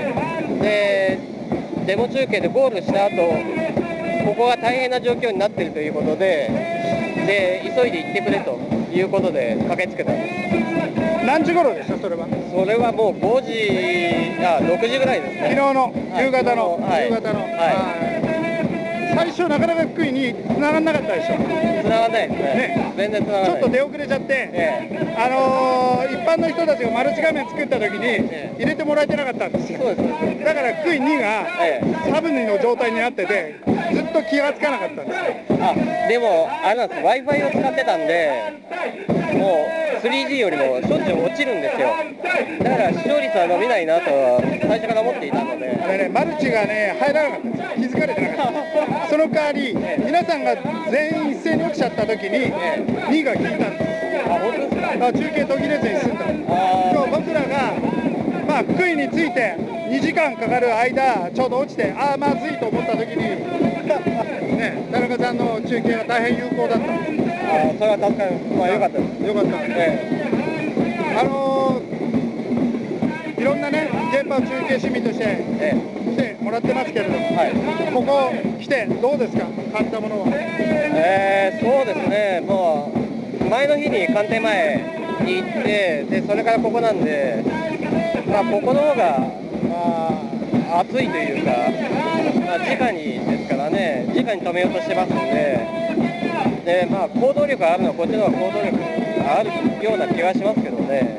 でデモ中継でゴールした後、ここが大変な状況になっているということで、で急いで行ってくれということで駆けつけたんです。 何時頃でしたそれは？ それはもうごじ、あ、ろくじぐらいですね。 昨日の夕方の、 はい、 夕方の、はい、最初なかなか福井に繋がんなかったでしょ？ 繋がんないですね。ね、全然繋がんない。 ちょっと出遅れちゃって、ええ、あのー、一般の人たちがマルチ画面作った時に入れてもらえてなかったんですよ。そうです。だから福井にが、ええ、サブにの状態になってて、ずっと気がつかなかったんですよ。 あ、でもあれなんです、Wi-Fi を使ってたんで、もう スリージー よりもしょっちゅう落ちるんですよ。だから視聴率は伸びないなとは最初から思っていたので、 あれね、マルチがね入らなかったんですよ。気づかれてなかったその代わり、ええ、皆さんが全員一斉に起きちゃった時に、ええ、にが効いたんです。あ、本当ですか？中継途切れずに済んだ。今日僕らが、まあ、福井に着いてにじかんかかる間ちょうど落ちて、ああまずいと思った時にね、田中さんの中継が大変有効だったんです。 あ、それは確かに、まあ、よかったです。 よかった。ええ、あのー、いろんなね現場中継市民として、ええ、来てもらってますけれども、はい、ここ来てどうですか、買ったものは？ えー、そうですね、もう前の日に官邸前に行って、でそれからここなんで、まあ、ここの方が、まあ、暑いというか、まあ、直にですからね、直に止めようとしてますんで、で、まあ、行動力があるのはこっちの方が行動力があるような気がしますけどね。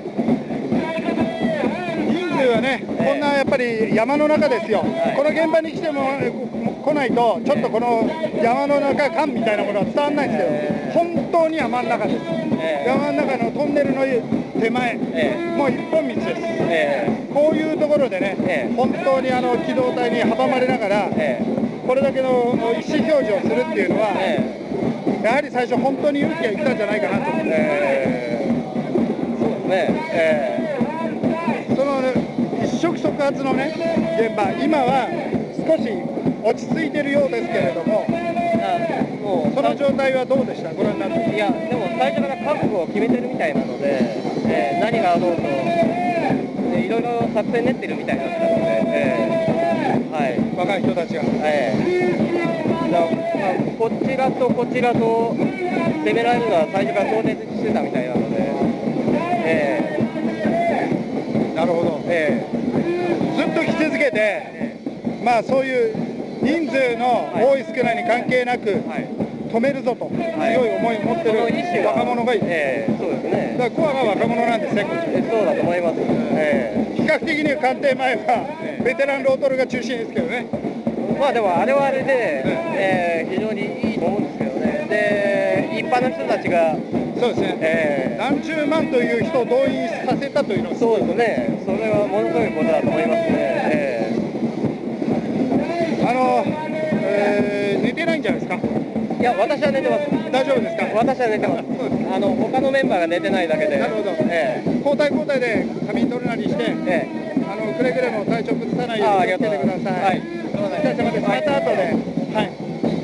人数はね、えー、こんなやっぱり山の中ですよ、はい、この現場に来ても来ないと、ちょっとこの山の中感みたいなものは伝わらないんですけど、えー、本当に山の中です、えー、山の中のトンネルの手前、えー、もう一本道です、えー、こういうところでね、えー、本当にあの機動隊に阻まれながら、えー、これだけの意思表示をするっていうのは、えー、やはり最初本当に勇気がいったんじゃないかなと思って、えー、そうですね、えー、その一触即発のね現場、今は少し落ち着いてるようですけれども、もうその状態はどうでした、ご覧になって？ いや、でも最初から覚悟を決めてるみたいなので、えー、何があろうと、でいろいろ作戦練ってるみたいだったので、えー、はい、 若い人たちが、 えー、だまあ、こちらとこちらと攻められるのは最初から想定してたみたいなので、えー、なるほど、えー、ずっと来続けて、えー、まあそういう人数の多い少ないに関係なく、はい、止めるぞと強い思いを持ってる若者がいる、 えー、そうですね。 だからコアが若者なんですね、こっち。 えー、そうだと思います、えー、 比較的に官邸前はベテランロートルが中心ですけどね。 まあでもあれはあれで、えー、非常にいいと思うんですけどね。で一般の人たちがそうですね、えー、何十万という人を動員させたというのは、 そうですね、それはものすごいことだと思いますね。えーあの、えー、寝てないんじゃないですか？ いや、私は寝てます。 大丈夫ですか？ 私は寝てます。あの他のメンバーが寝てないだけで。 なるほど。えー、交代交代で仮眠取るなりして、えー、あのくれぐれも体調崩さないように気をつけてください。はい。お疲れ様です。また後で。はい。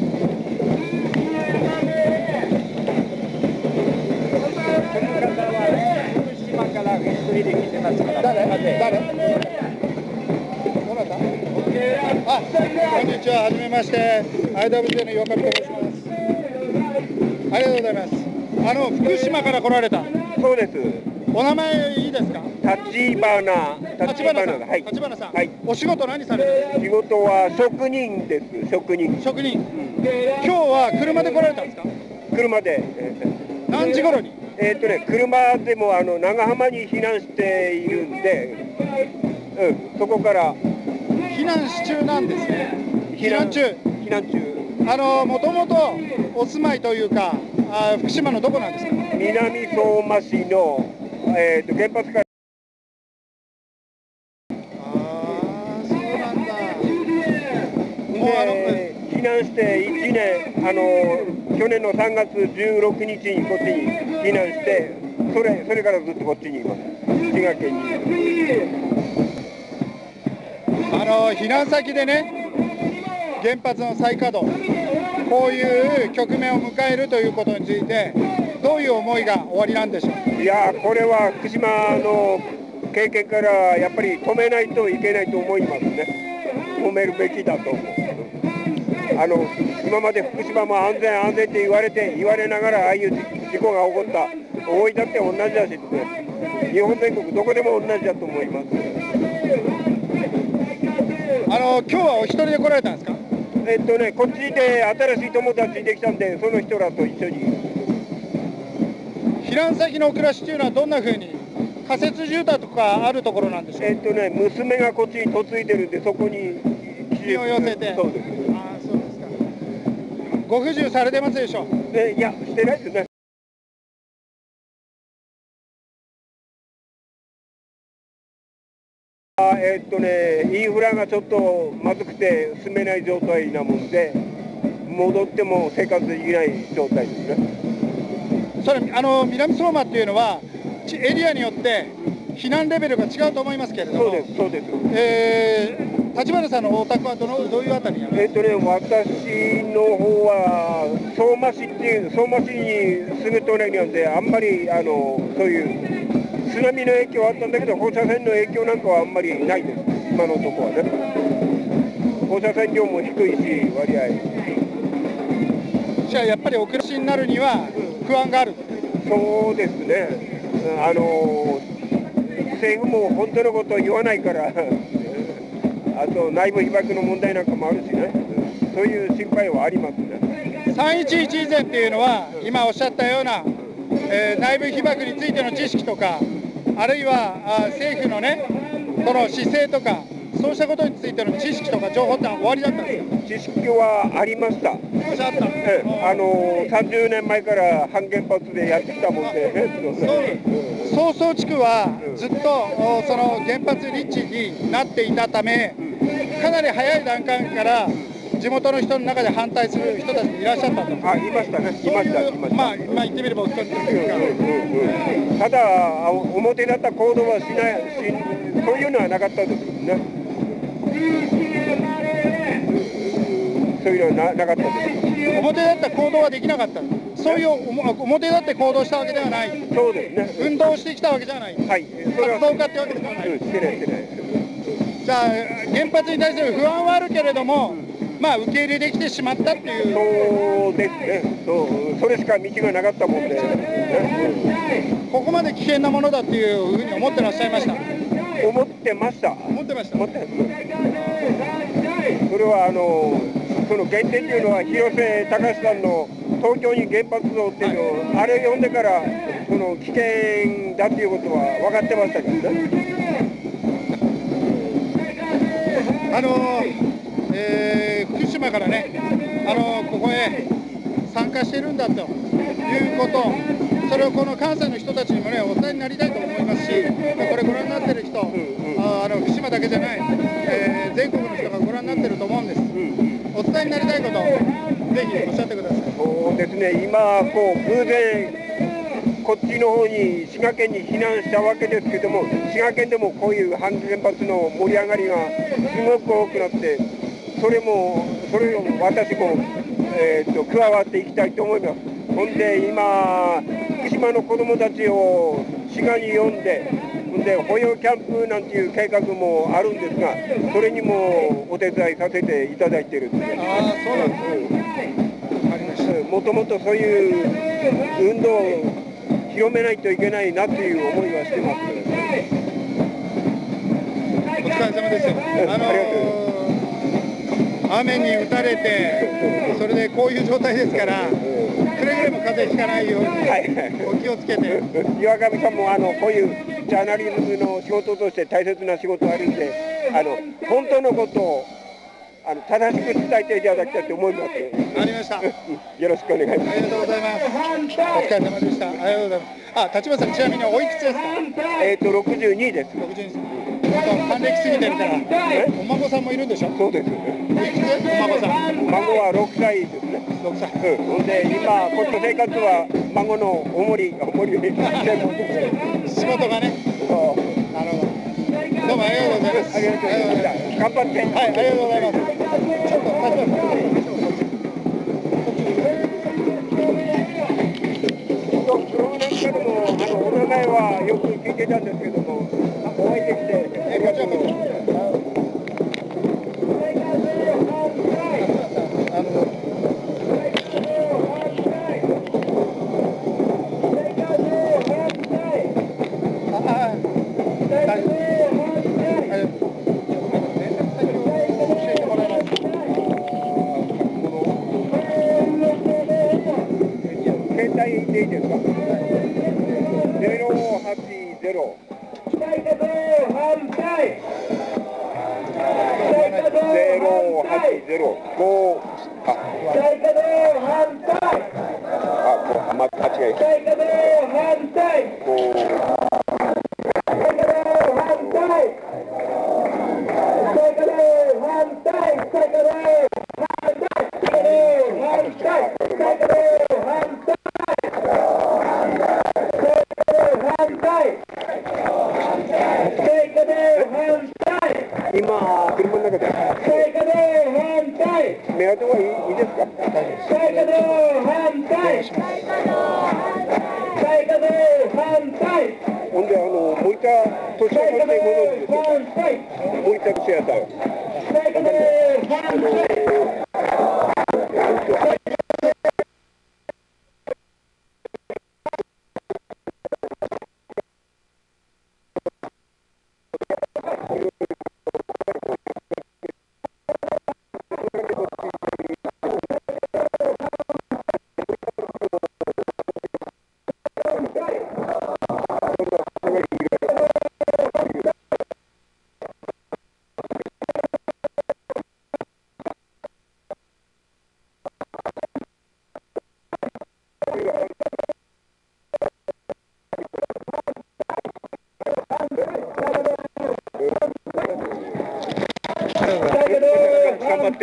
この方は福島から一人で来てますから。誰？誰？どなた？あ、こんにちは、はじめまして、アイダブリュー の岩上と申します。ありがとうございます。あの福島から来られた。 そうです。 お名前いいですか？ 立花、 立花さん、 はい、 立花さん、 はい、 お仕事何されてるんですか？ 仕事は職人です、職人。 職人。今日は車で来られたんですか？ 車で。 何時頃に？ えーっとね、車でもあの長浜に避難しているんで、うん、そこから避難し中なんですね。避難中。 避難中。 あのもともとお住まいというか、あ福島のどこなんですか？ 南相馬市の、えー、と原発から。 ああ、そうなんだ。もうあの、 で避難していちねん、あの去年のさんがつじゅうろくにちにこっちに避難して、それそれからずっとこっちにいます。滋賀県に。 あの避難先でね、原発の再稼働、こういう局面を迎えるということについて、どういう思いがおありなんでしょう？ いやこれは福島の経験からやっぱり止めないといけないと思いますね。止めるべきだと思う。あの今まで福島も安全安全って言われて言われながらああいう事故が起こった大分って同じだし、ね、日本全国どこでも同じだと思います。 あの今日はお一人で来られたんですか？ えっとね、こっちで新しい友達できたんで、その人らと一緒に。 避難先の暮らしというのはどんなふうに、仮設住宅とかあるところなんでしょう？ えっとね、娘がこっちに嫁いでるんで、そこに身を寄せて。 そうです。 ああ、そうですか。ご不自由されてますでしょう？ ね、いや、してないですね。あえっとね、インフラがちょっとまずくて住めない状態なもんで、戻っても生活できない状態ですね。 それあの南相馬っていうのはエリアによって避難レベルが違うと思いますけれども、 そうですそうです。 えー、立花さんのお宅はどのどういうあたりにあるんですか？ えっとね、私の方は相馬市っていう相馬市にすぐ隣なんで、あんまりあのそういう津波の影響はあったんだけど、放射線の影響なんかはあんまりないです、今のところはね。放射線量も低いし、割合。 じゃあやっぱりお暮らしになるには不安がある。 そうですね。あの政府も本当のことを言わないからあと内部被曝の問題なんかもあるしね、そういう心配はありますね。 さんいちいち以前っていうのは今おっしゃったような、えー、内部被曝についての知識とか、あるいはあ政府のねこの姿勢とか、そうしたことについての知識とか情報って終わりだったんですか？ 知識はありました。 あった。 ええ、あのさんじゅうねんまえから半原発でやってきたもんで、 そう総地区はずっとその原発立地になっていたため、かなり早い段階から地元の人の中で反対する人たちもいらっしゃったと。 あ、いましたね。いました。いました。 まあ、まあ、言ってみればおっしゃってるんですが、ただ表立った行動はしないし、そういうのはなかったですね。そういうのは な, なかったです。 表立った行動はできなかった。そういう表立って行動したわけではない。 そうですね。 運動してきたわけじゃない。 はい。 活動家ってわけではない。 うん、してないしてない。 じゃあ原発に対する不安はあるけれども、まあ受け入れできてしまったっていう。 そうですね。そう、それしか道がなかったもんで、ね。 ここまで危険なものだっていうふうに思ってらっしゃいました。 思ってました。 思ってました。 思って。それはあの。その原点というのは広瀬隆さんの東京に原発をっていうのを、はい、あれを読んでからその危険だっていうことは分かってましたけどね。 あの、えー、福島からね、あのここへ参加してるんだということ、それをこの関西の人たちにもねお伝えになりたいと思いますし、これご覧になってる人、うんうん、あ, あの福島だけじゃない、えー、全国の人がご覧になってると思うんです。お伝えになりたいことをぜひおっしゃってください。 そうですね、今こう偶然こっちの方に滋賀県に避難したわけですけども、滋賀県でもこういう反原発の盛り上がりがすごく多くなって、それもそれを私も、えー、と加わっていきたいと思います。ほんで今福島の子どもたちを滋賀に呼んで、で保養キャンプなんていう計画もあるんですが、それにもお手伝いさせていただいているんです。 ああ、そうなんです。 もともとそういう運動を広めないといけないなという思いはしてます。 お疲れ様ですよ。あのー、雨に打たれて、それでこういう状態ですから、くれぐれも風邪ひかないようにお気をつけて。 岩上さんもあのこういうジャーナリズムの仕事として大切な仕事があるんで、あの本当のことをあの正しく伝えていただきたいと思います。 ありました。よろしくお願いします。 ありがとうございます。お疲れ様でした。ありがとうございます。あ、立花さん、ちなみにおいくつですか？ えっとろくじゅうにです。 ろくじゅうにです。還暦過ぎてるから、お孫さんもいるんでしょ？ そうです。 おいくつ？お孫さん。 孫はろくさいですね。 ろくさい。 うん。で今こっちの生活は孫のおもりおもり専門です。 仕事がね。 そう。 なるほど。どうもありがとうございます。 ありがとうございました。頑張って。 はい、ありがとうございます。ちょっと立花さん。 お名前はよく聞いてたんですけども、お会いできてありがとうございます。携帯でいいですか？ゼロはちゼロゼロはちゼロごああこう間違えたこう今、車の中で目当てはいい、いいですか？大丈夫です。ほんで、あの、もう一回、年を取って戻るんですよ。もう一回シェアだよ。頑張って。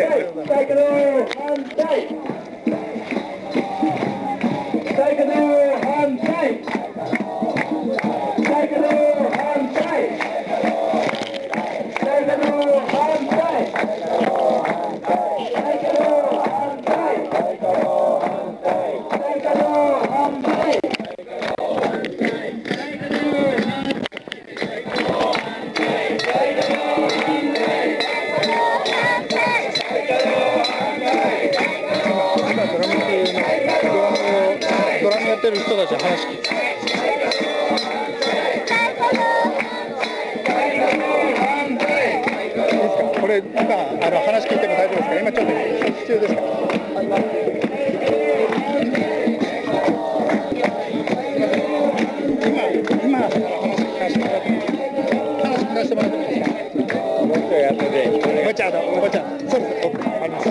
ドラムやってる人たちの話聞いて。これ今あの話聞いても大丈夫ですか？今ちょっと必要ですか？今今話聞かせてもらって話聞かせてもらってもいいですか？もう一回やってて。おばちゃんだおばちゃん。そうです。あります。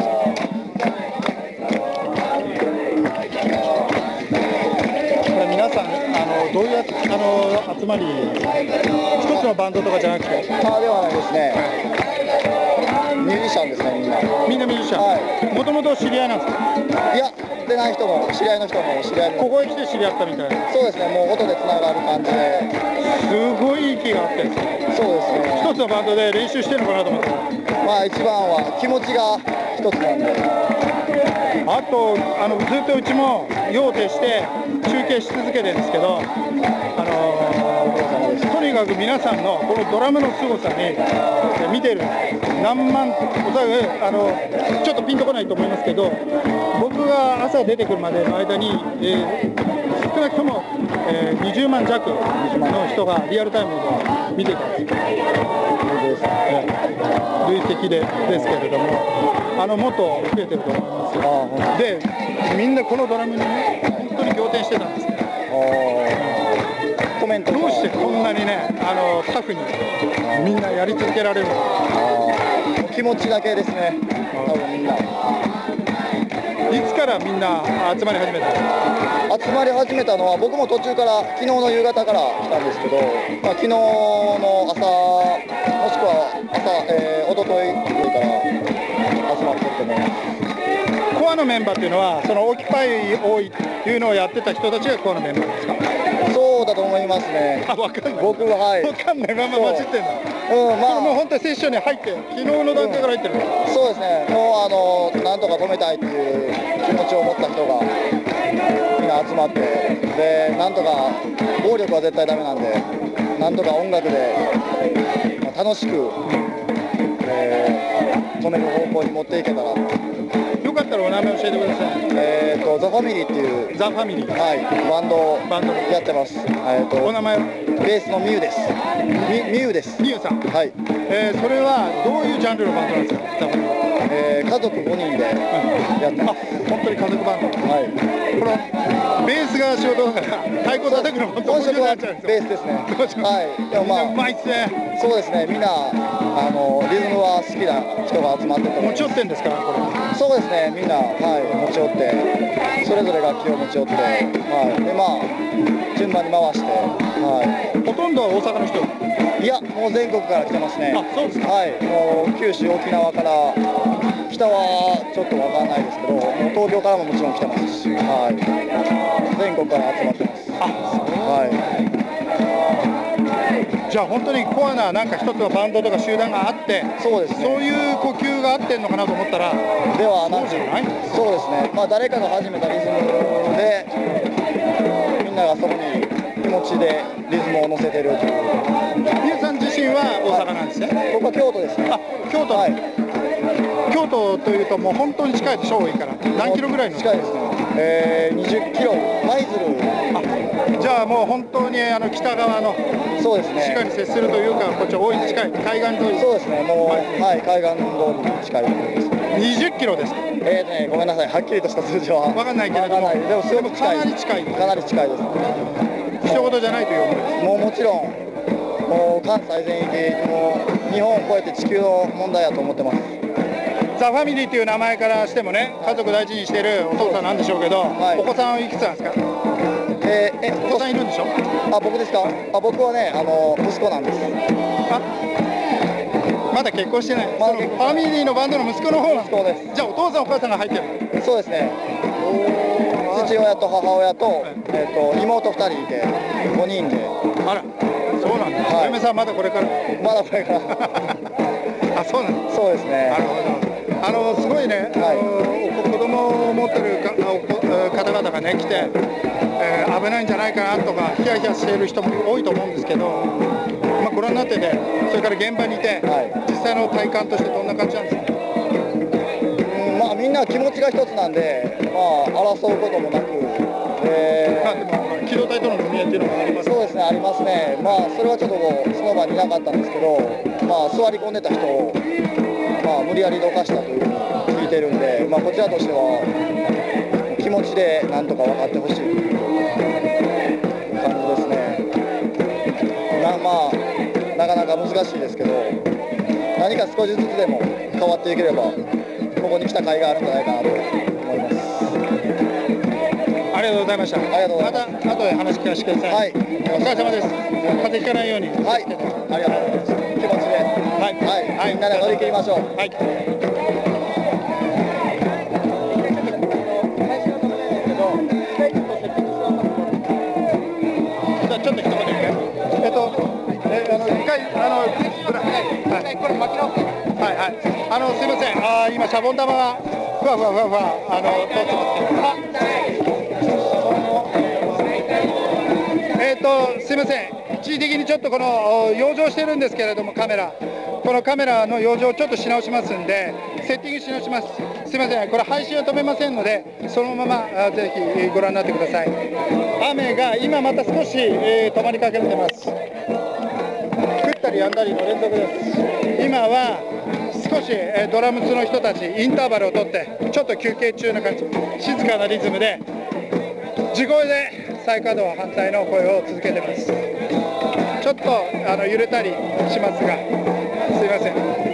皆さんあのどういうあの集まり、一つのバンドとかじゃなくて、 あではないですね。ミュージシャンですね、みんな。 みんなミュージシャン。はい。もともと知り合いなんですか？ いや、出ない人も知り合いの人も知り合いの。 ここへ来て知り合ったみたいな。 そうですね、もう音でつながる感じで。 すごい息があってるんですよ。 そうですね。 一つのバンドで練習してるのかなと思って。 まあ一番は気持ちが一つなんで。 あとあのずっとうちも用を徹して中継し続けてるんですけど、あのー、とにかく皆さんのこのドラムの凄さに見てる何万、おそらくあのちょっとピンとこないと思いますけど、僕が朝出てくるまでの間に、えー、少なくとも、えー、にじゅうまん弱の人がリアルタイムで見てたんです。 ですね、累積でですけれども、あのもっと増えてると思いますよ。で、みんなこのドラムにね、本当に仰天してたんですね。 コメントどうしてこんなにね、あのタフにみんなやり続けられるのか。 気持ちだけですね、多分みんな。 いつからみんな集まり始めたの？ 集まり始めたのは、僕も途中から、昨日の夕方から来たんですけど、まあ、昨日の朝、もしくは朝、えー、一昨日ぐらいから集まってると思います。 コアのメンバーっていうのは、そのオキパイ多いっていうのをやってた人たちがコアのメンバーですか？ そうだと思いますね。 あ、わかんない。 僕は、はい。 わかんないまま混じってんだ。 うん、まあ、 もう本当にセッションに入って、昨日の段階から入ってる、 うん、そうですね。もうあのなんとか止めたいっていう気持ちを持った人がみんな集まって、で、なんとか暴力は絶対ダメなんで、なんとか音楽で、まあ、楽しく、えー、止める方向に持っていけたら。 よかったらお名前教えてください。 えっ、ー、とザ・ファミリーっていうザ・ファミリー、 はい、バンドをバンドやってます。えっ、ー、とお名前はベースのミュウです。ミミュウです。 ミュウさん。 はい。 えー、それはどういうジャンルのバンドなんですか？ザ・ファミリー。 えー、家族ごにんでやってます。 あ、本当に家族バンド。 はい。 このベースが仕事だから太鼓叩くの本当に本職はベースですね。はい。でもまあうまいっすね。 そうですね。みんなあのリズムは好きな人が集まってて。 持ち寄ってんですかこれ？ そうですね。みんなはい持ち寄ってそれぞれ楽器を持ち寄ってはいでまあ順番に回してはい。 ほとんどは大阪の人？ いやもう全国から来てますね。 あ、そうですか。 はい。もう九州沖縄から北はちょっとわかんないですけど、もう東京からももちろん来てますし、はい。全国から集まってます。 あ、 はい。 じゃあ本当にコアななんか一つのバンドとか集団があって、 そうですね。 そういう呼吸が合ってんのかなと思ったら、 ではなく、 そうじゃない？ そうですね。まあ誰かが始めたリズムで、みんながそこに気持ちでリズムを乗せてるという。 ミュウさん自身は大阪なんですね。 はい、僕は京都ですね。 あ、京都。 はい。 京都というともう本当に近いでしょ多いから。何キロぐらいの？ 近いですね。えー、にじゅっキロ、舞鶴。 あ、じゃあもう本当にあの北側のそうですね。 滋賀に接するというか、こっち大いに近い海岸沿い。 そうですね。もう、はい、海岸通りに近いです。 にじゅっキロですか？ えーとね、ごめんなさい、はっきりとした数字はわかんないけれども、 でもすごく近い。 かなり近い。 かなり近いです。 一言じゃないという思いです。 もうもちろん、もう関西全域、もう日本を超えて地球の問題やと思ってます。 ザ・ファミリーという名前からしてもね、家族大事にしてるお父さんなんでしょうけど、はい、お子さんはいくつなんですか？ えー、えお子さんいるんでしょ？ あ、僕ですか？あ、僕はね、あの息子なんです。 あ、まだ結婚してない。 まだそのファミリーのバンドの息子の方。 息子です。 じゃあお父さんお母さんが入ってる？ そうですね。父親と母親と、はい、えっ、ー、と妹ふたりいてごにんで。 あら、そうなんだ。はい、嫁さんまだこれから？ まだこれから。 あ、そうなんだ。 そうですね。 なるほど。あのすごいね、はい、あの子供を持ってるか方々がね来て、えー、危ないんじゃないかなとかヒヤヒヤしている人も多いと思うんですけど、まあ、ご覧になってて、それから現場にいて、はい、実際の体感としてどんな感じなんですか？ うん、まあみんな気持ちが一つなんで、まあ争うこともなく、えー、 まあでも機動隊との飲み合いっていうのもあります。 そうですね、ありますね。まあそれはちょっとこうその場にいなかったんですけど、まあ座り込んでた人を。まあ、無理やりどかしたというふうに聞いてるんで、まあ、こちらとしては気持ちでなんとか分かってほしいという感じですね。なまあなかなか難しいですけど、何か少しずつでも変わっていければここに来た甲斐があるんじゃないかなと思います。 ありがとうございました。 ありがとうございます。 また後で話聞かせてください。はい。お疲れ様です。風邪ひかないように。 はい。ありがとうございます。気持ちで。はい。はい。はい、みんなで乗り切りましょう。はい。 じゃあちょっと一言言って。えっと、えあの一回あのはいこれ巻き直す。はいはい。あのすみません。あ今シャボン玉がふわふわふわふわあの通ってますけど。えー、とすみません、一時的にちょっとこの養生してるんですけれども、カメラ、このカメラの養生をちょっとし直しますんで、セッティングし直します。すみません、これ、配信は止めませんので、そのままぜひご覧になってください。雨が今また少し、えー、止まりかけてます。降ったったりやんだりの連続です。今は少し、えー、ドラムスの人たちインターバルを取ってちょっと休憩中な感じ、静かなリズムで地声で再稼働反対の声を続けてます。ちょっとあの揺れたりしますがすいません。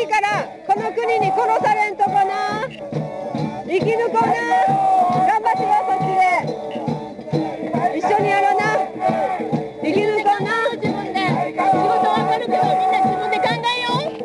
からこの国に殺されんとこな。生き抜こうな。頑張ってよ、こっちで一緒にやろうな。生き抜こうな。 自分で仕事わかるけどみんな自分で考えよう。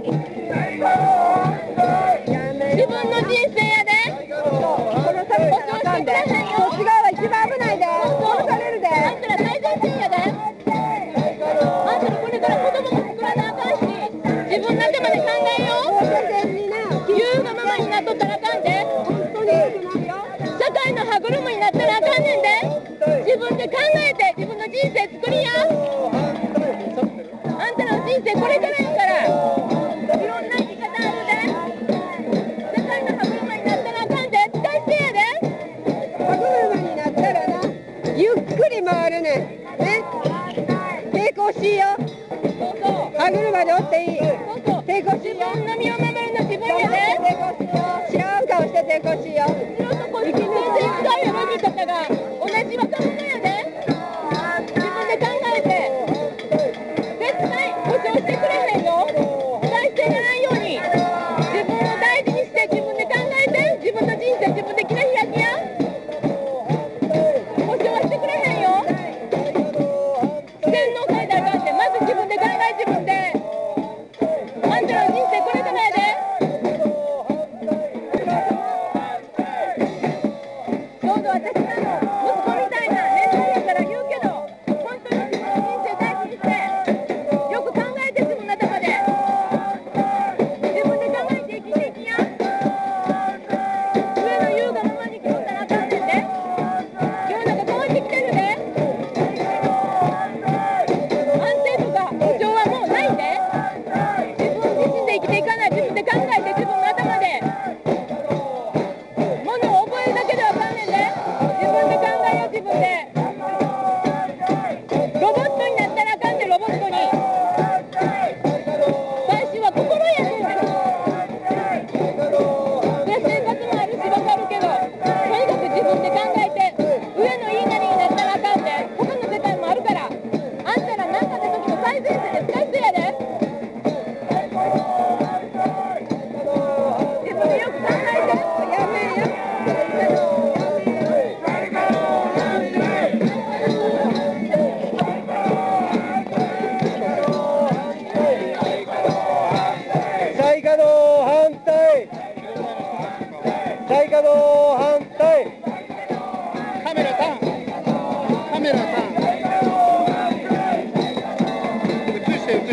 自分の人生やで。 殺されたらあかんで。そっち側は一番危ないで。殺されるで。 あんたら最前線やで。あんたらこれから子供も作らなあかんし、自分だけまで考えよう。言うがままになっとったらあかんで。社会の歯車になったらあかんねんで。自分で考えて自分の人生作りや。あんたらの人生これからやから、いろんな生き方あるで。社会の歯車になったらあかんで。期待してやで。 歯車になったらな、ゆっくり回るねん。ね。抵抗しよう。歯車でおっていい。抵抗しよう。 自分の身を守るの自分やで。 抵抗しよう。知らん顔して抵抗しよう。 後ろとこっち全然使うよ、動き方が同じ若者やで。自分で考えて絶対保証してくれへんよ。期待してやらないように自分を大事にして自分で考えて、自分の人生自分で切り開きや。保証はしてくれへんよ。洗脳されたらあかんって。まず自分で考え、自分で。あんたらの人生これからやで。ちょうど私らの息子みたいな年代やから言うけど、本当に自分の人生大事にして、よく考えて自分の頭で。自分で考えて生きていきや。上の言うがままに決まったらあかんねんで。世の中変わってきてるで。安定とか保証はもうないで。自分自身で生きていかない。自分で考えて自分の頭で。ものを覚えるだけではあかんねんで。自分で考えよう、自分で。ロボットになったらあかんで、ロボットに。最終は心やねんで。で、生活もあるしわかるけど、とにかく自分で考えて、上の言いなりになったらあかんで。他の世界もあるから。あんたら何かの時の最前線で使い捨てやで。自分でよく考えて。 やめよ。 再稼働反対。再稼働反対。 カメラターン。カメラターン。映して映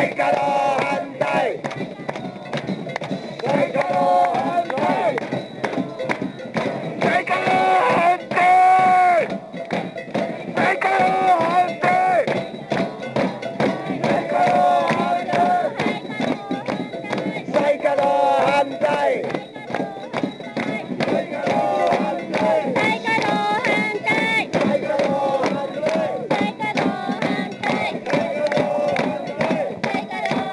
再稼働反対再稼働反対再稼働反対再稼働反対再稼働反対再稼働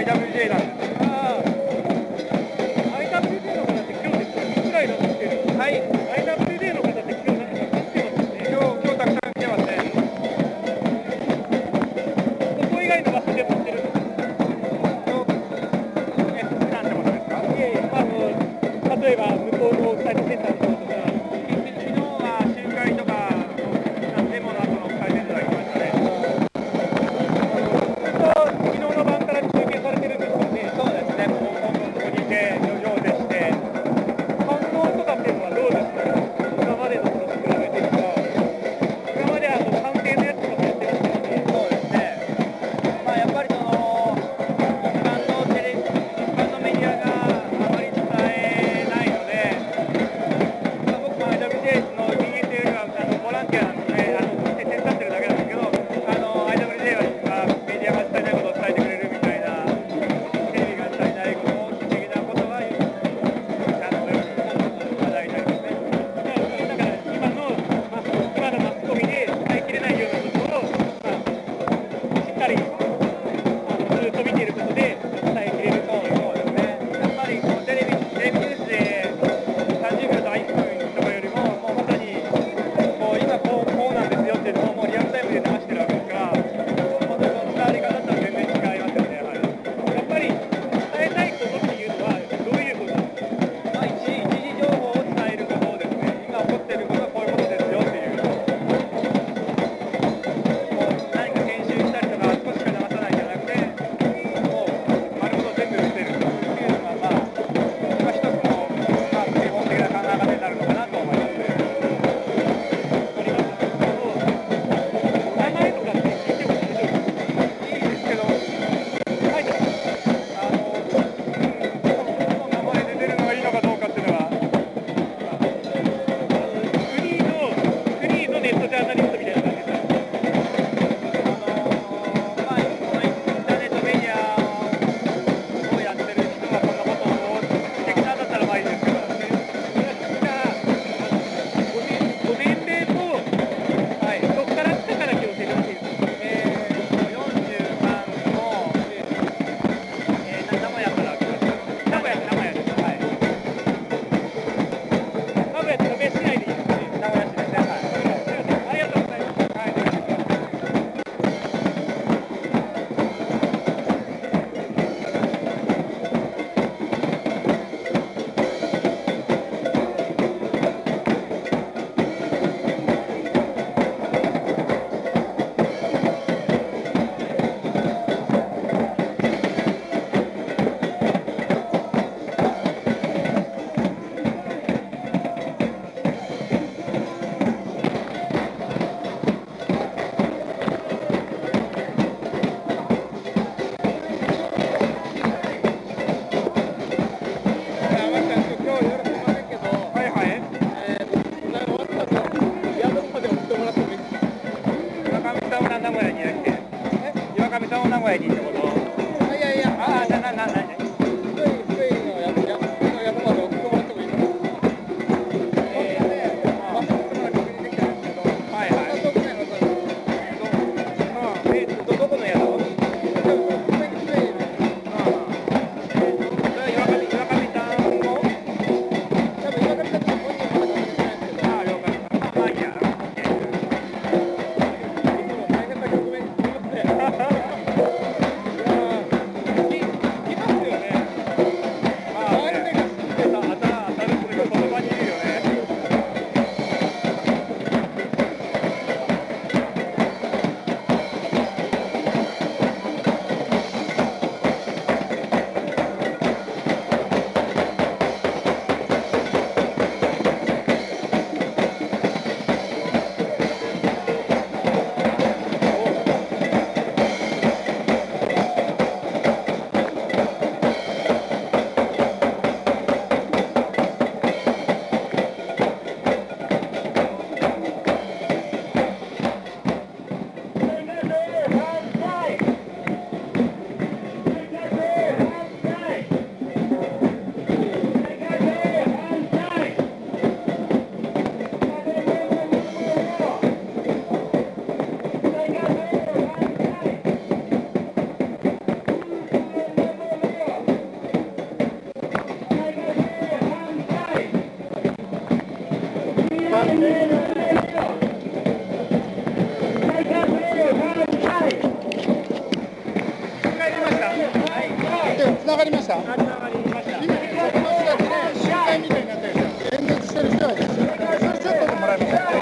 イダブリュージェー なんです。ああ、アイダブリュージェー の方って今日で何人くらいなんですけど、はい、アイダブリュージェー の方って今日なんかたくさん来てますよね。今日、今日たくさん来てますね。ここ以外の場所でも来てるんですか？え、なんてことですか？いやいや、あの、例えば向こうのサイトセンターの方とか、昨日は集会とか、デモの後のサイトセンターが来ましたね。昨日の晩から中継されてるんですよね。 上がりました。今、この近くで集会みたいになってるんですよ。演説してる人がいます。それちょっと撮ってもらえますか。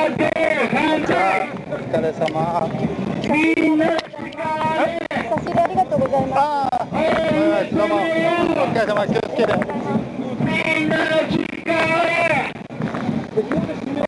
疲れ様。 差し入れありがとうございます。 ああ、はい、どうも。お疲れ様、気をつけて。